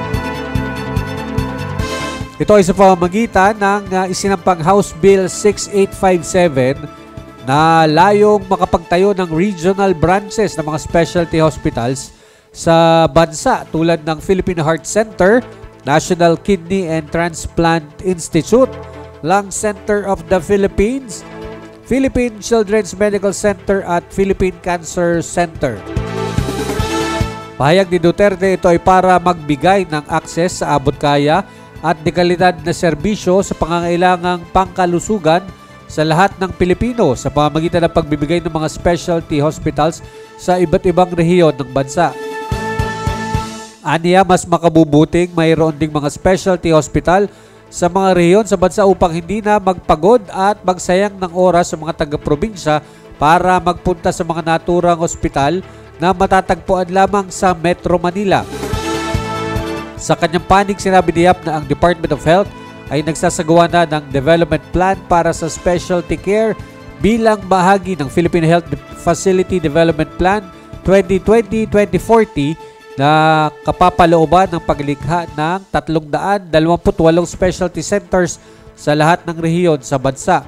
Ito ay sa pamamagitan ng uh, isinampang House Bill six eight five seven na layong makapagtayo ng regional branches ng mga specialty hospitals sa bansa tulad ng Philippine Heart Center, National Kidney and Transplant Institute, Lung Center of the Philippines, Philippine Children's Medical Center at Philippine Cancer Center. Pahayag ni Duterte, ito ay para magbigay ng akses sa abot kaya at dekalidad na serbisyo sa pangangailangang pangkalusugan sa lahat ng Pilipino sa pamamagitan ng pagbibigay ng mga specialty hospitals sa iba't ibang rehiyon ng bansa. Aniya, mas makabubuting mayroon ding mga specialty hospital sa mga rehiyon sa bansa upang hindi na magpagod at magsayang ng oras sa mga taga-probinsya para magpunta sa mga naturang hospital na matatagpuan lamang sa Metro Manila. Sa kanyang panig, sinabi ni Yap na ang Department of Health ay nagsasagawa na ng development plan para sa specialty care bilang bahagi ng Philippine Health Facility Development Plan twenty twenty to twenty forty na kapapalooban ng paglikha ng tatlong daan dalawampu't walong specialty centers sa lahat ng rehiyon sa bansa.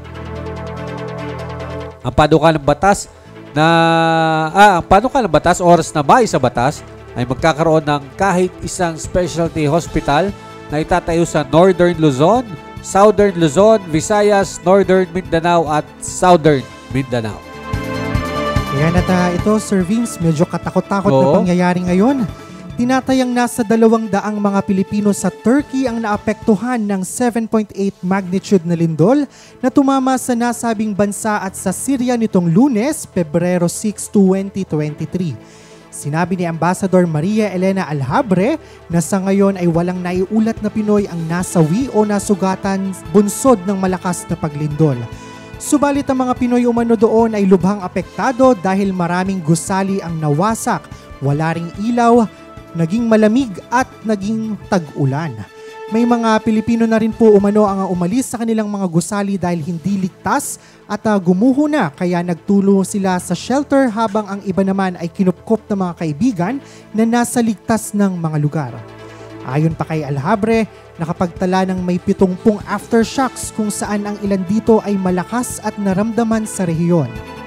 Ang panukalang batas na ah, ang panukalang batas oras na mai sa batas ay magkakaroon ng kahit isang specialty hospital na itatayo sa Northern Luzon, Southern Luzon, Visayas, Northern Mindanao at Southern Mindanao. Ayan at uh, ito, Sir Vince, medyo katakot-takot na Oo. pangyayari ngayon. Tinatayang nasa dalawang daang mga Pilipino sa Turkey ang naapektuhan ng seven point eight magnitude na lindol na tumama sa nasabing bansa at sa Syria nitong Lunes, Pebrero six, twenty twenty-three. Sinabi ni Ambassador Maria Elena Alhabre na sa ngayon ay walang naiulat na Pinoy ang nasawi o nasugatan bunsod ng malakas na paglindol. Subalit ang mga Pinoy umano doon ay lubhang apektado dahil maraming gusali ang nawasak, wala ring ilaw, naging malamig at naging tag-ulan. May mga Pilipino na rin po umano ang umalis sa kanilang mga gusali dahil hindi ligtas at uh, gumuho na kaya nagtulo sila sa shelter habang ang iba naman ay kinupkop ng mga kaibigan na nasa ligtas ng mga lugar. Ayon pa kay Alhabre, nakapagtala ng may pitungpung aftershocks kung saan ang ilan dito ay malakas at naramdaman sa rehiyon.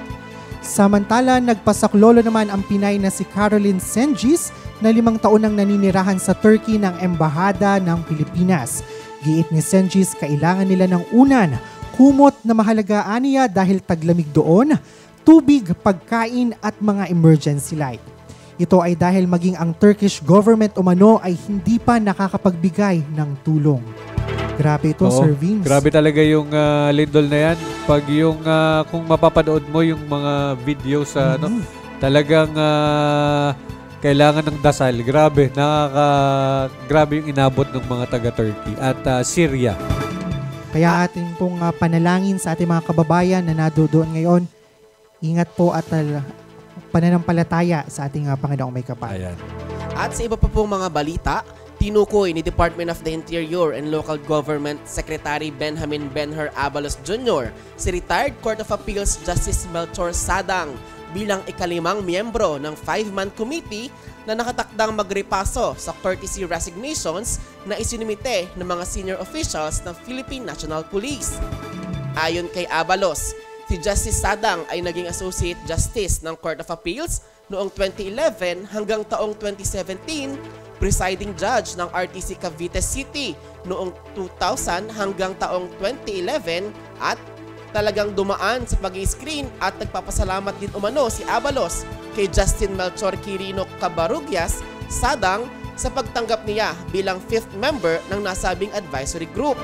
Samantala, nagpasaklolo naman ang Pinay na si Caroline Senjis na limang taon nang naninirahan sa Turkey ng Embahada ng Pilipinas. Giit ni Senjis, kailangan nila ng unan, kumot na mahalagaan niya dahil taglamig doon, tubig, pagkain at mga emergency light. Ito ay dahil maging ang Turkish government umano ay hindi pa nakakapagbigay ng tulong. Grabe ito, Oo, Sir Vince. Grabe talaga yung uh, lindol na yan. Pag yung, uh, kung mapapanood mo yung mga video sa, mm-hmm. ano, talagang uh, kailangan ng dasal. Grabe, nakaka, grabe yung inabot ng mga taga-Turkey at uh, Syria. Kaya ating pong uh, panalangin sa ating mga kababayan na nadodoon ngayon, ingat po at uh, pananampalataya sa ating uh, Panginoong may kapal. Ayan. At sa iba pa pong mga balita, tinukoy ni Department of the Interior and Local Government Secretary Benjamin Benher Abalos Junior si retired Court of Appeals Justice Melchor Sadang bilang ikalimang miyembro ng five-man committee na nakatakdang magrepaso sa courtesy resignations na isinumite ng mga senior officials ng Philippine National Police. Ayon kay Abalos, si Justice Sadang ay naging Associate Justice ng Court of Appeals noong twenty eleven hanggang taong twenty seventeen, presiding judge ng R T C Cavite City noong two thousand hanggang taong twenty eleven at talagang dumaan sa pag-i-screen at nagpapasalamat din umano si Abalos kay Justin Melchor Quirino Cabarugias Sadang sa pagtanggap niya bilang fifth member ng nasabing advisory group.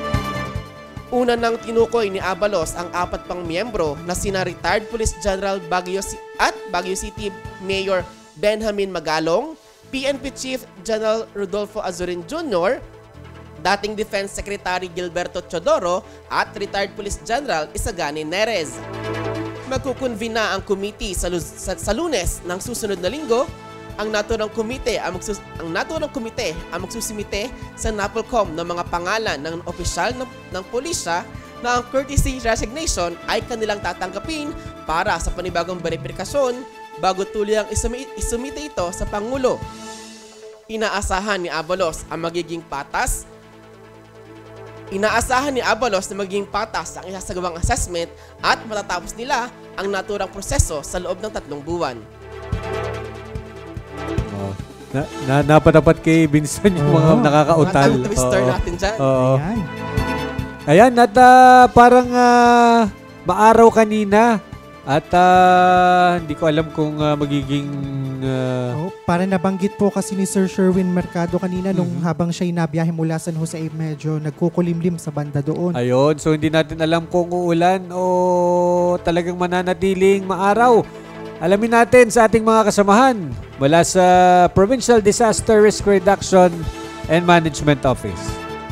Una nang tinukoy ni Abalos ang apat pang miyembro na sina retired Police General Baguio at Baguio City Mayor Benjamin Magalong, P N P Chief General Rodolfo Azurin Junior, dating Defense Secretary Gilberto Chodoro at retired Police General Isagani Nerez. Magkukonvene na ang committee sa, sa, sa Lunes ng susunod na linggo. Ang naturang komite ang, magsus, ang naturang komite ang magsusumite sa NAPOLCOM ng mga pangalan ng opisyal ng, ng pulisya na ang courtesy resignation ay kanilang tatanggapin para sa panibagong verifikasyon bago tuluyang isumite, isumite ito sa Pangulo. Inaasahan ni Abalos ang magiging patas Inaasahan ni Abalos na magiging patas ang isasagawang assessment at matatapos nila ang naturang proseso sa loob ng tatlong buwan. Oh. Na, na, napadapat kay Vincent yung mga Oh. nakakautal. Mga twister Oo. natin dyan. Oo. Ayan. Ayan, at ah, parang uh, maaraw kanina. At ah, hindi ko alam kung ah, magiging... ah, Oh, para nabanggit po kasi ni Sir Sherwin Mercado kanina nung Mhm. habang siya'y nabiyahe mula San Jose, ay medyo nagkukulimlim sa banda doon. Ayun, so hindi natin alam kung uulan o talagang mananatiling maaraw. Alamin natin sa ating mga kasamahan mula sa Provincial Disaster Risk Reduction and Management Office.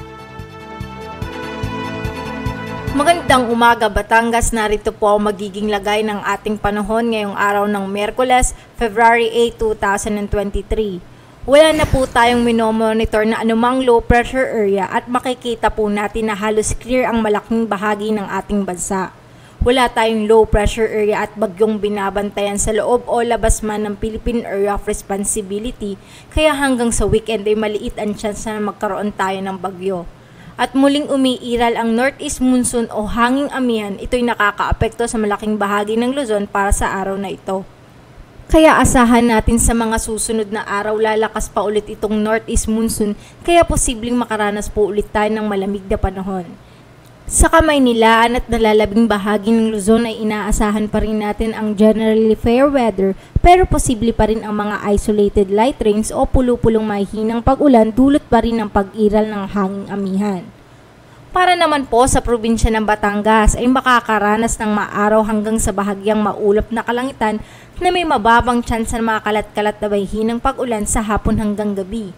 Magandang umaga, Batangas. Narito po ang magiging lagay ng ating panahon ngayong araw ng Miyerkules, February eighth, two thousand twenty-three. Wala na po tayong minomonitor na anumang low pressure area at makikita po natin na halos clear ang malaking bahagi ng ating bansa. Wala tayong low pressure area at bagyong binabantayan sa loob o labas man ng Philippine Area of Responsibility, kaya hanggang sa weekend ay maliit ang chance na magkaroon tayo ng bagyo. At muling umiiral ang northeast monsoon o hanging amihan, ito'y nakakaapekto sa malaking bahagi ng Luzon para sa araw na ito. Kaya asahan natin sa mga susunod na araw lalakas pa ulit itong northeast monsoon, kaya posibleng makaranas po ulit tayo ng malamig na panahon. Sa Kamaynilaan at nalalabing bahagi ng Luzon ay inaasahan pa rin natin ang generally fair weather, pero posible pa rin ang mga isolated light rains o pulo-pulong mahihinang pag-ulan dulot pa rin ng pag-iral ng hanging amihan. Para naman po sa probinsya ng Batangas ay makakaranas ng maaraw hanggang sa bahagyang maulap na kalangitan na may mababang tsansa ng mga kalat-kalat na mahihinang pag-ulan sa hapon hanggang gabi.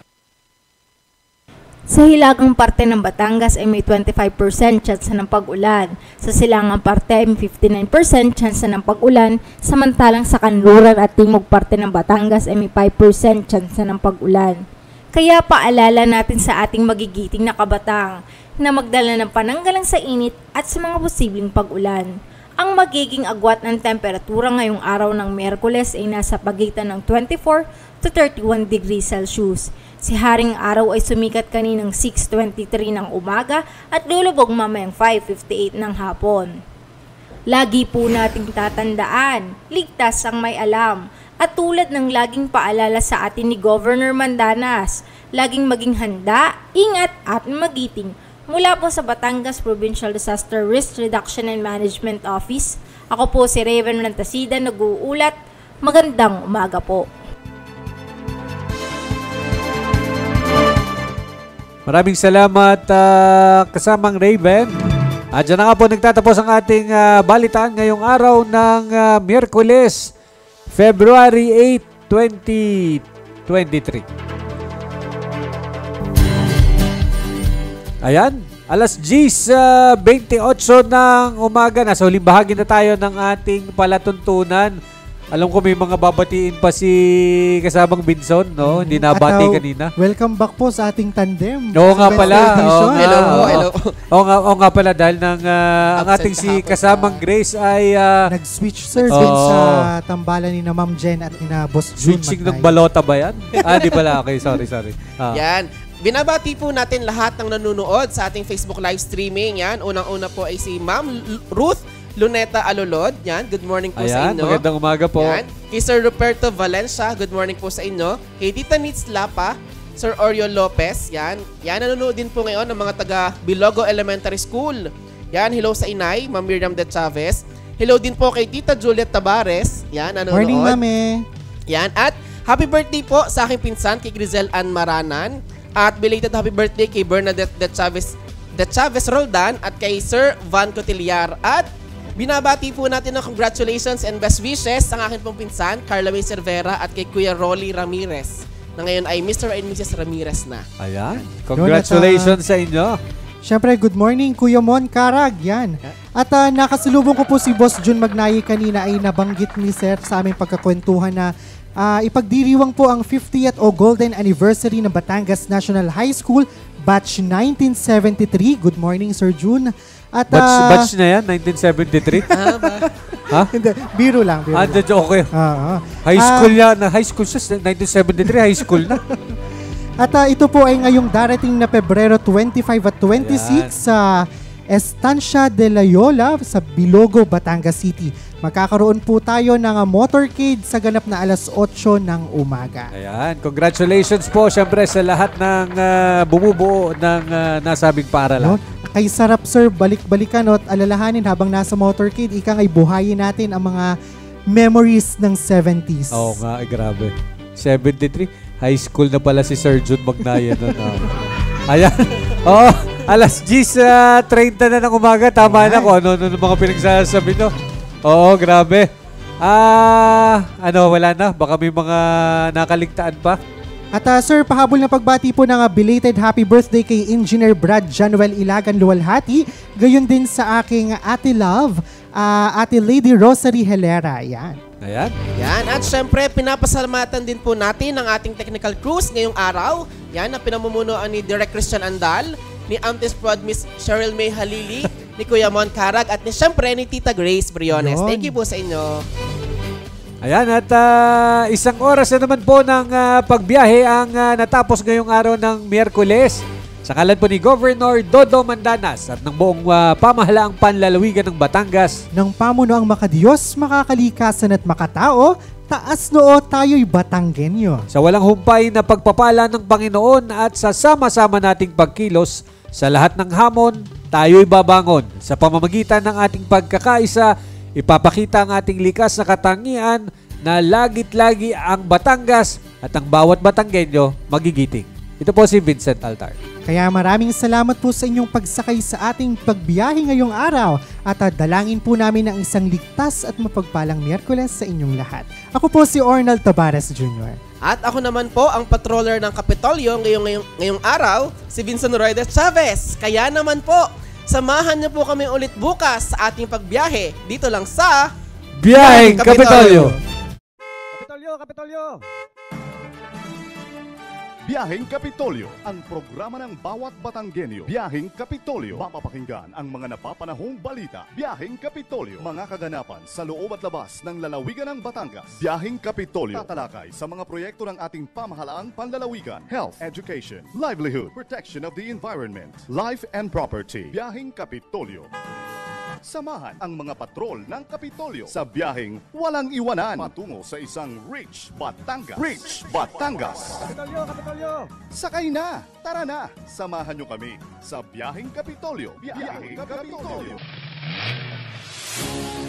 Sa hilagang parte ng Batangas ay may twenty-five percent tsansa ng pag-ulan. Sa silangang parte ay may fifty-nine percent tsansa ng pag-ulan, samantalang sa kanluran at timog parte ng Batangas ay may five percent tsansa ng pag-ulan. Kaya paalala natin sa ating magigiting na kabatang na magdala ng pananggalang sa init at sa mga posibleng pag-ulan. Ang magiging agwat ng temperatura ngayong araw ng Miyerkules ay nasa pagitan ng twenty-four to thirty-one degrees Celsius. Si Haring Araw ay sumikat kaninang six twenty-three ng umaga at lulubog mamayang five fifty-eight ng hapon. Lagi po nating tatandaan, ligtas ang may alam. At tulad ng laging paalala sa atin ni Governor Mandanas, laging maging handa, ingat at magiting. Mula po sa Batangas Provincial Disaster Risk Reduction and Management Office, ako po si Raven Lantasida, nag-uulat. Magandang umaga po. Maraming salamat uh, kasamang Raven. At dyan na nga po nagtatapos ang ating uh, balitaan ngayong araw ng uh, Miyerkules, February eighth, twenty twenty-three. Ayan, alas diyes twenty-eight ng umaga. Nasa huling bahagi na tayo ng ating palatuntunan. Alam ko may mga babatiin pa si kasamang Binson, no? Hindi nabati At, uh, kanina. Welcome back po sa ating tandem. Oo nga pala. Oo, hello po, hello. Oo nga, oo nga pala dahil nang, uh, ang ating si kasamang Grace ay uh, nag-switch sir oh, din sa tambalan ni na Ma'am Jen at ni na Boss June. Switching ng balota ba yan? ah, di pala. Okay, sorry, sorry. Ah. Yan. Binabati po natin lahat ng nanonood sa ating Facebook live streaming. Yan. Unang-una po ay si Ma'am Ruth Luneta Alolod. Yan. Good morning po Ayan, sa inyo. Magandang umaga po. Yan. Kay Sir Roberto Valencia. Good morning po sa inyo. Kay Tita Nitz Lapa. Sir Oreo Lopez. Yan. Yan. Nanonood din po ngayon ng mga taga Bilogo Elementary School. Yan. Hello sa inay. Ma'am Miriam De Chavez. Hello din po kay Tita Juliet Tabares. Yan. Nanonood. Morning, mami. Yan. At happy birthday po sa aking pinsan kay Grizel Ann Maranan. At belated happy birthday kay Bernadette De Chavez, De Chavez Roldan at kay Sir Van Cotillar. At binabati po natin ng congratulations and best wishes sa aking pong pinsan, Carla May Cervera at kay Kuya Rolly Ramirez, na ngayon ay Mister and Missus Ramirez na. Ayan. Congratulations sa inyo. Siyempre, good morning, Kuya Mon Karag. Yan. At uh, nakasalubong ko po si Boss June Magnay kanina ay nabanggit ni Sir sa aming pagkakwentuhan na Uh, ipagdiriwang po ang fiftieth o Golden Anniversary ng Batangas National High School, Batch nineteen seventy-three. Good morning, Sir June. At, batch, uh, batch na yan, nineteen seventy-three? ha? Hindi, biro lang. Biro ah, lang. okay. Uh, uh. High school uh, yan. High school siya, nineteen seventy-three, high school na. At uh, ito po ay ngayong darating na Pebrero twenty-five at twenty-six sa uh, Estancia de la Yola sa Bilogo, Batangas City. Magkakaroon po tayo ng uh, motorcade sa ganap na alas otso ng umaga. Ayan, congratulations po syempre sa lahat ng uh, bumubuo ng uh, nasabing paaralan. No? Kay sarap sir, balik-balikan at alalahanin habang nasa motorcade, ika ngay buhayin natin ang mga memories ng seventies. Oo nga, eh, grabe. seventy-three, high school na pala si Sir June Magnayan. No? Ayan, oo. Alas diyes treinta na ng umaga. Tama na ko. Ano, ano, ano mga pinagsasabi no? Oo, grabe. Ah, ano, wala na. Baka may mga nakaligtaan pa. At uh, sir, pahabol na pagbati po ng uh, belated happy birthday kay Engineer Brad Januel Ilagan Luwalhati. Gayon din sa aking Ate Love, uh, Ate Lady Rosary Helera. Yan. Ayan. Yan. At syempre, pinapasalamatan din po natin ang ating technical crews ngayong araw. Yan, na pinamumunuan ni Direk Christian Andal, ni Aunties Prod Miss Cheryl May Halili, ni Kuya Mon Karag, at ni syempre ni Tita Grace Briones. Yun. Thank you po sa inyo. Ayan, at uh, isang oras na naman po ng uh, pagbiyahe ang uh, natapos ngayong araw ng Miyerkules. Sa kalan po ni Governor Dodo Mandanas at ng buong uh, pamahalaang panlalawigan ng Batangas. Ng pamunuang makadiyos, makakalikasan at makatao, taas noo tayo'y Batanggenyo. Sa walang humpay na pagpapala ng Panginoon at sa sama-sama nating pagkilos, sa lahat ng hamon, tayo'y babangon. Sa pamamagitan ng ating pagkakaisa, ipapakita ang ating likas na katangian na lagit-lagi ang Batangas at ang bawat Batanggenyo magigiting. Ito po si Vincent Altar. Kaya maraming salamat po sa inyong pagsakay sa ating pagbiyahe ngayong araw at uh, dalangin po namin ang isang ligtas at mapagpalang Miyerkules sa inyong lahat. Ako po si Ornald Tabares Junior At ako naman po ang patroller ng Kapitolyo ngayong, ngayong, ngayong araw, si Vincent Roy de Chavez. Kaya naman po, samahan niyo po kami ulit bukas sa ating pagbiyahe dito lang sa Biyaheng Kapitolyo. Kapitolyo, Kapitolyo! Biyaheng Kapitolyo, ang programa ng bawat Batanggenyo. Biyaheng Kapitolyo, mapapakinggan ang mga napapanahong balita. Biyaheng Kapitolyo, mga kaganapan sa loob at labas ng lalawigan ng Batangas. Biyaheng Kapitolyo, tatalakay sa mga proyekto ng ating pamahalaang panlalawigan, health, education, livelihood, protection of the environment, life and property. Biyaheng Kapitolyo. Samahan ang mga patrol ng Kapitolyo sa biyaheng walang iwanan patungo sa isang Rich Batangas. Rich Batangas. Kapitolyo, Kapitolyo! Sakay na! Tara na! Samahan nyo kami sa biyaheng Kapitolyo. Biyaheng Kapitolyo.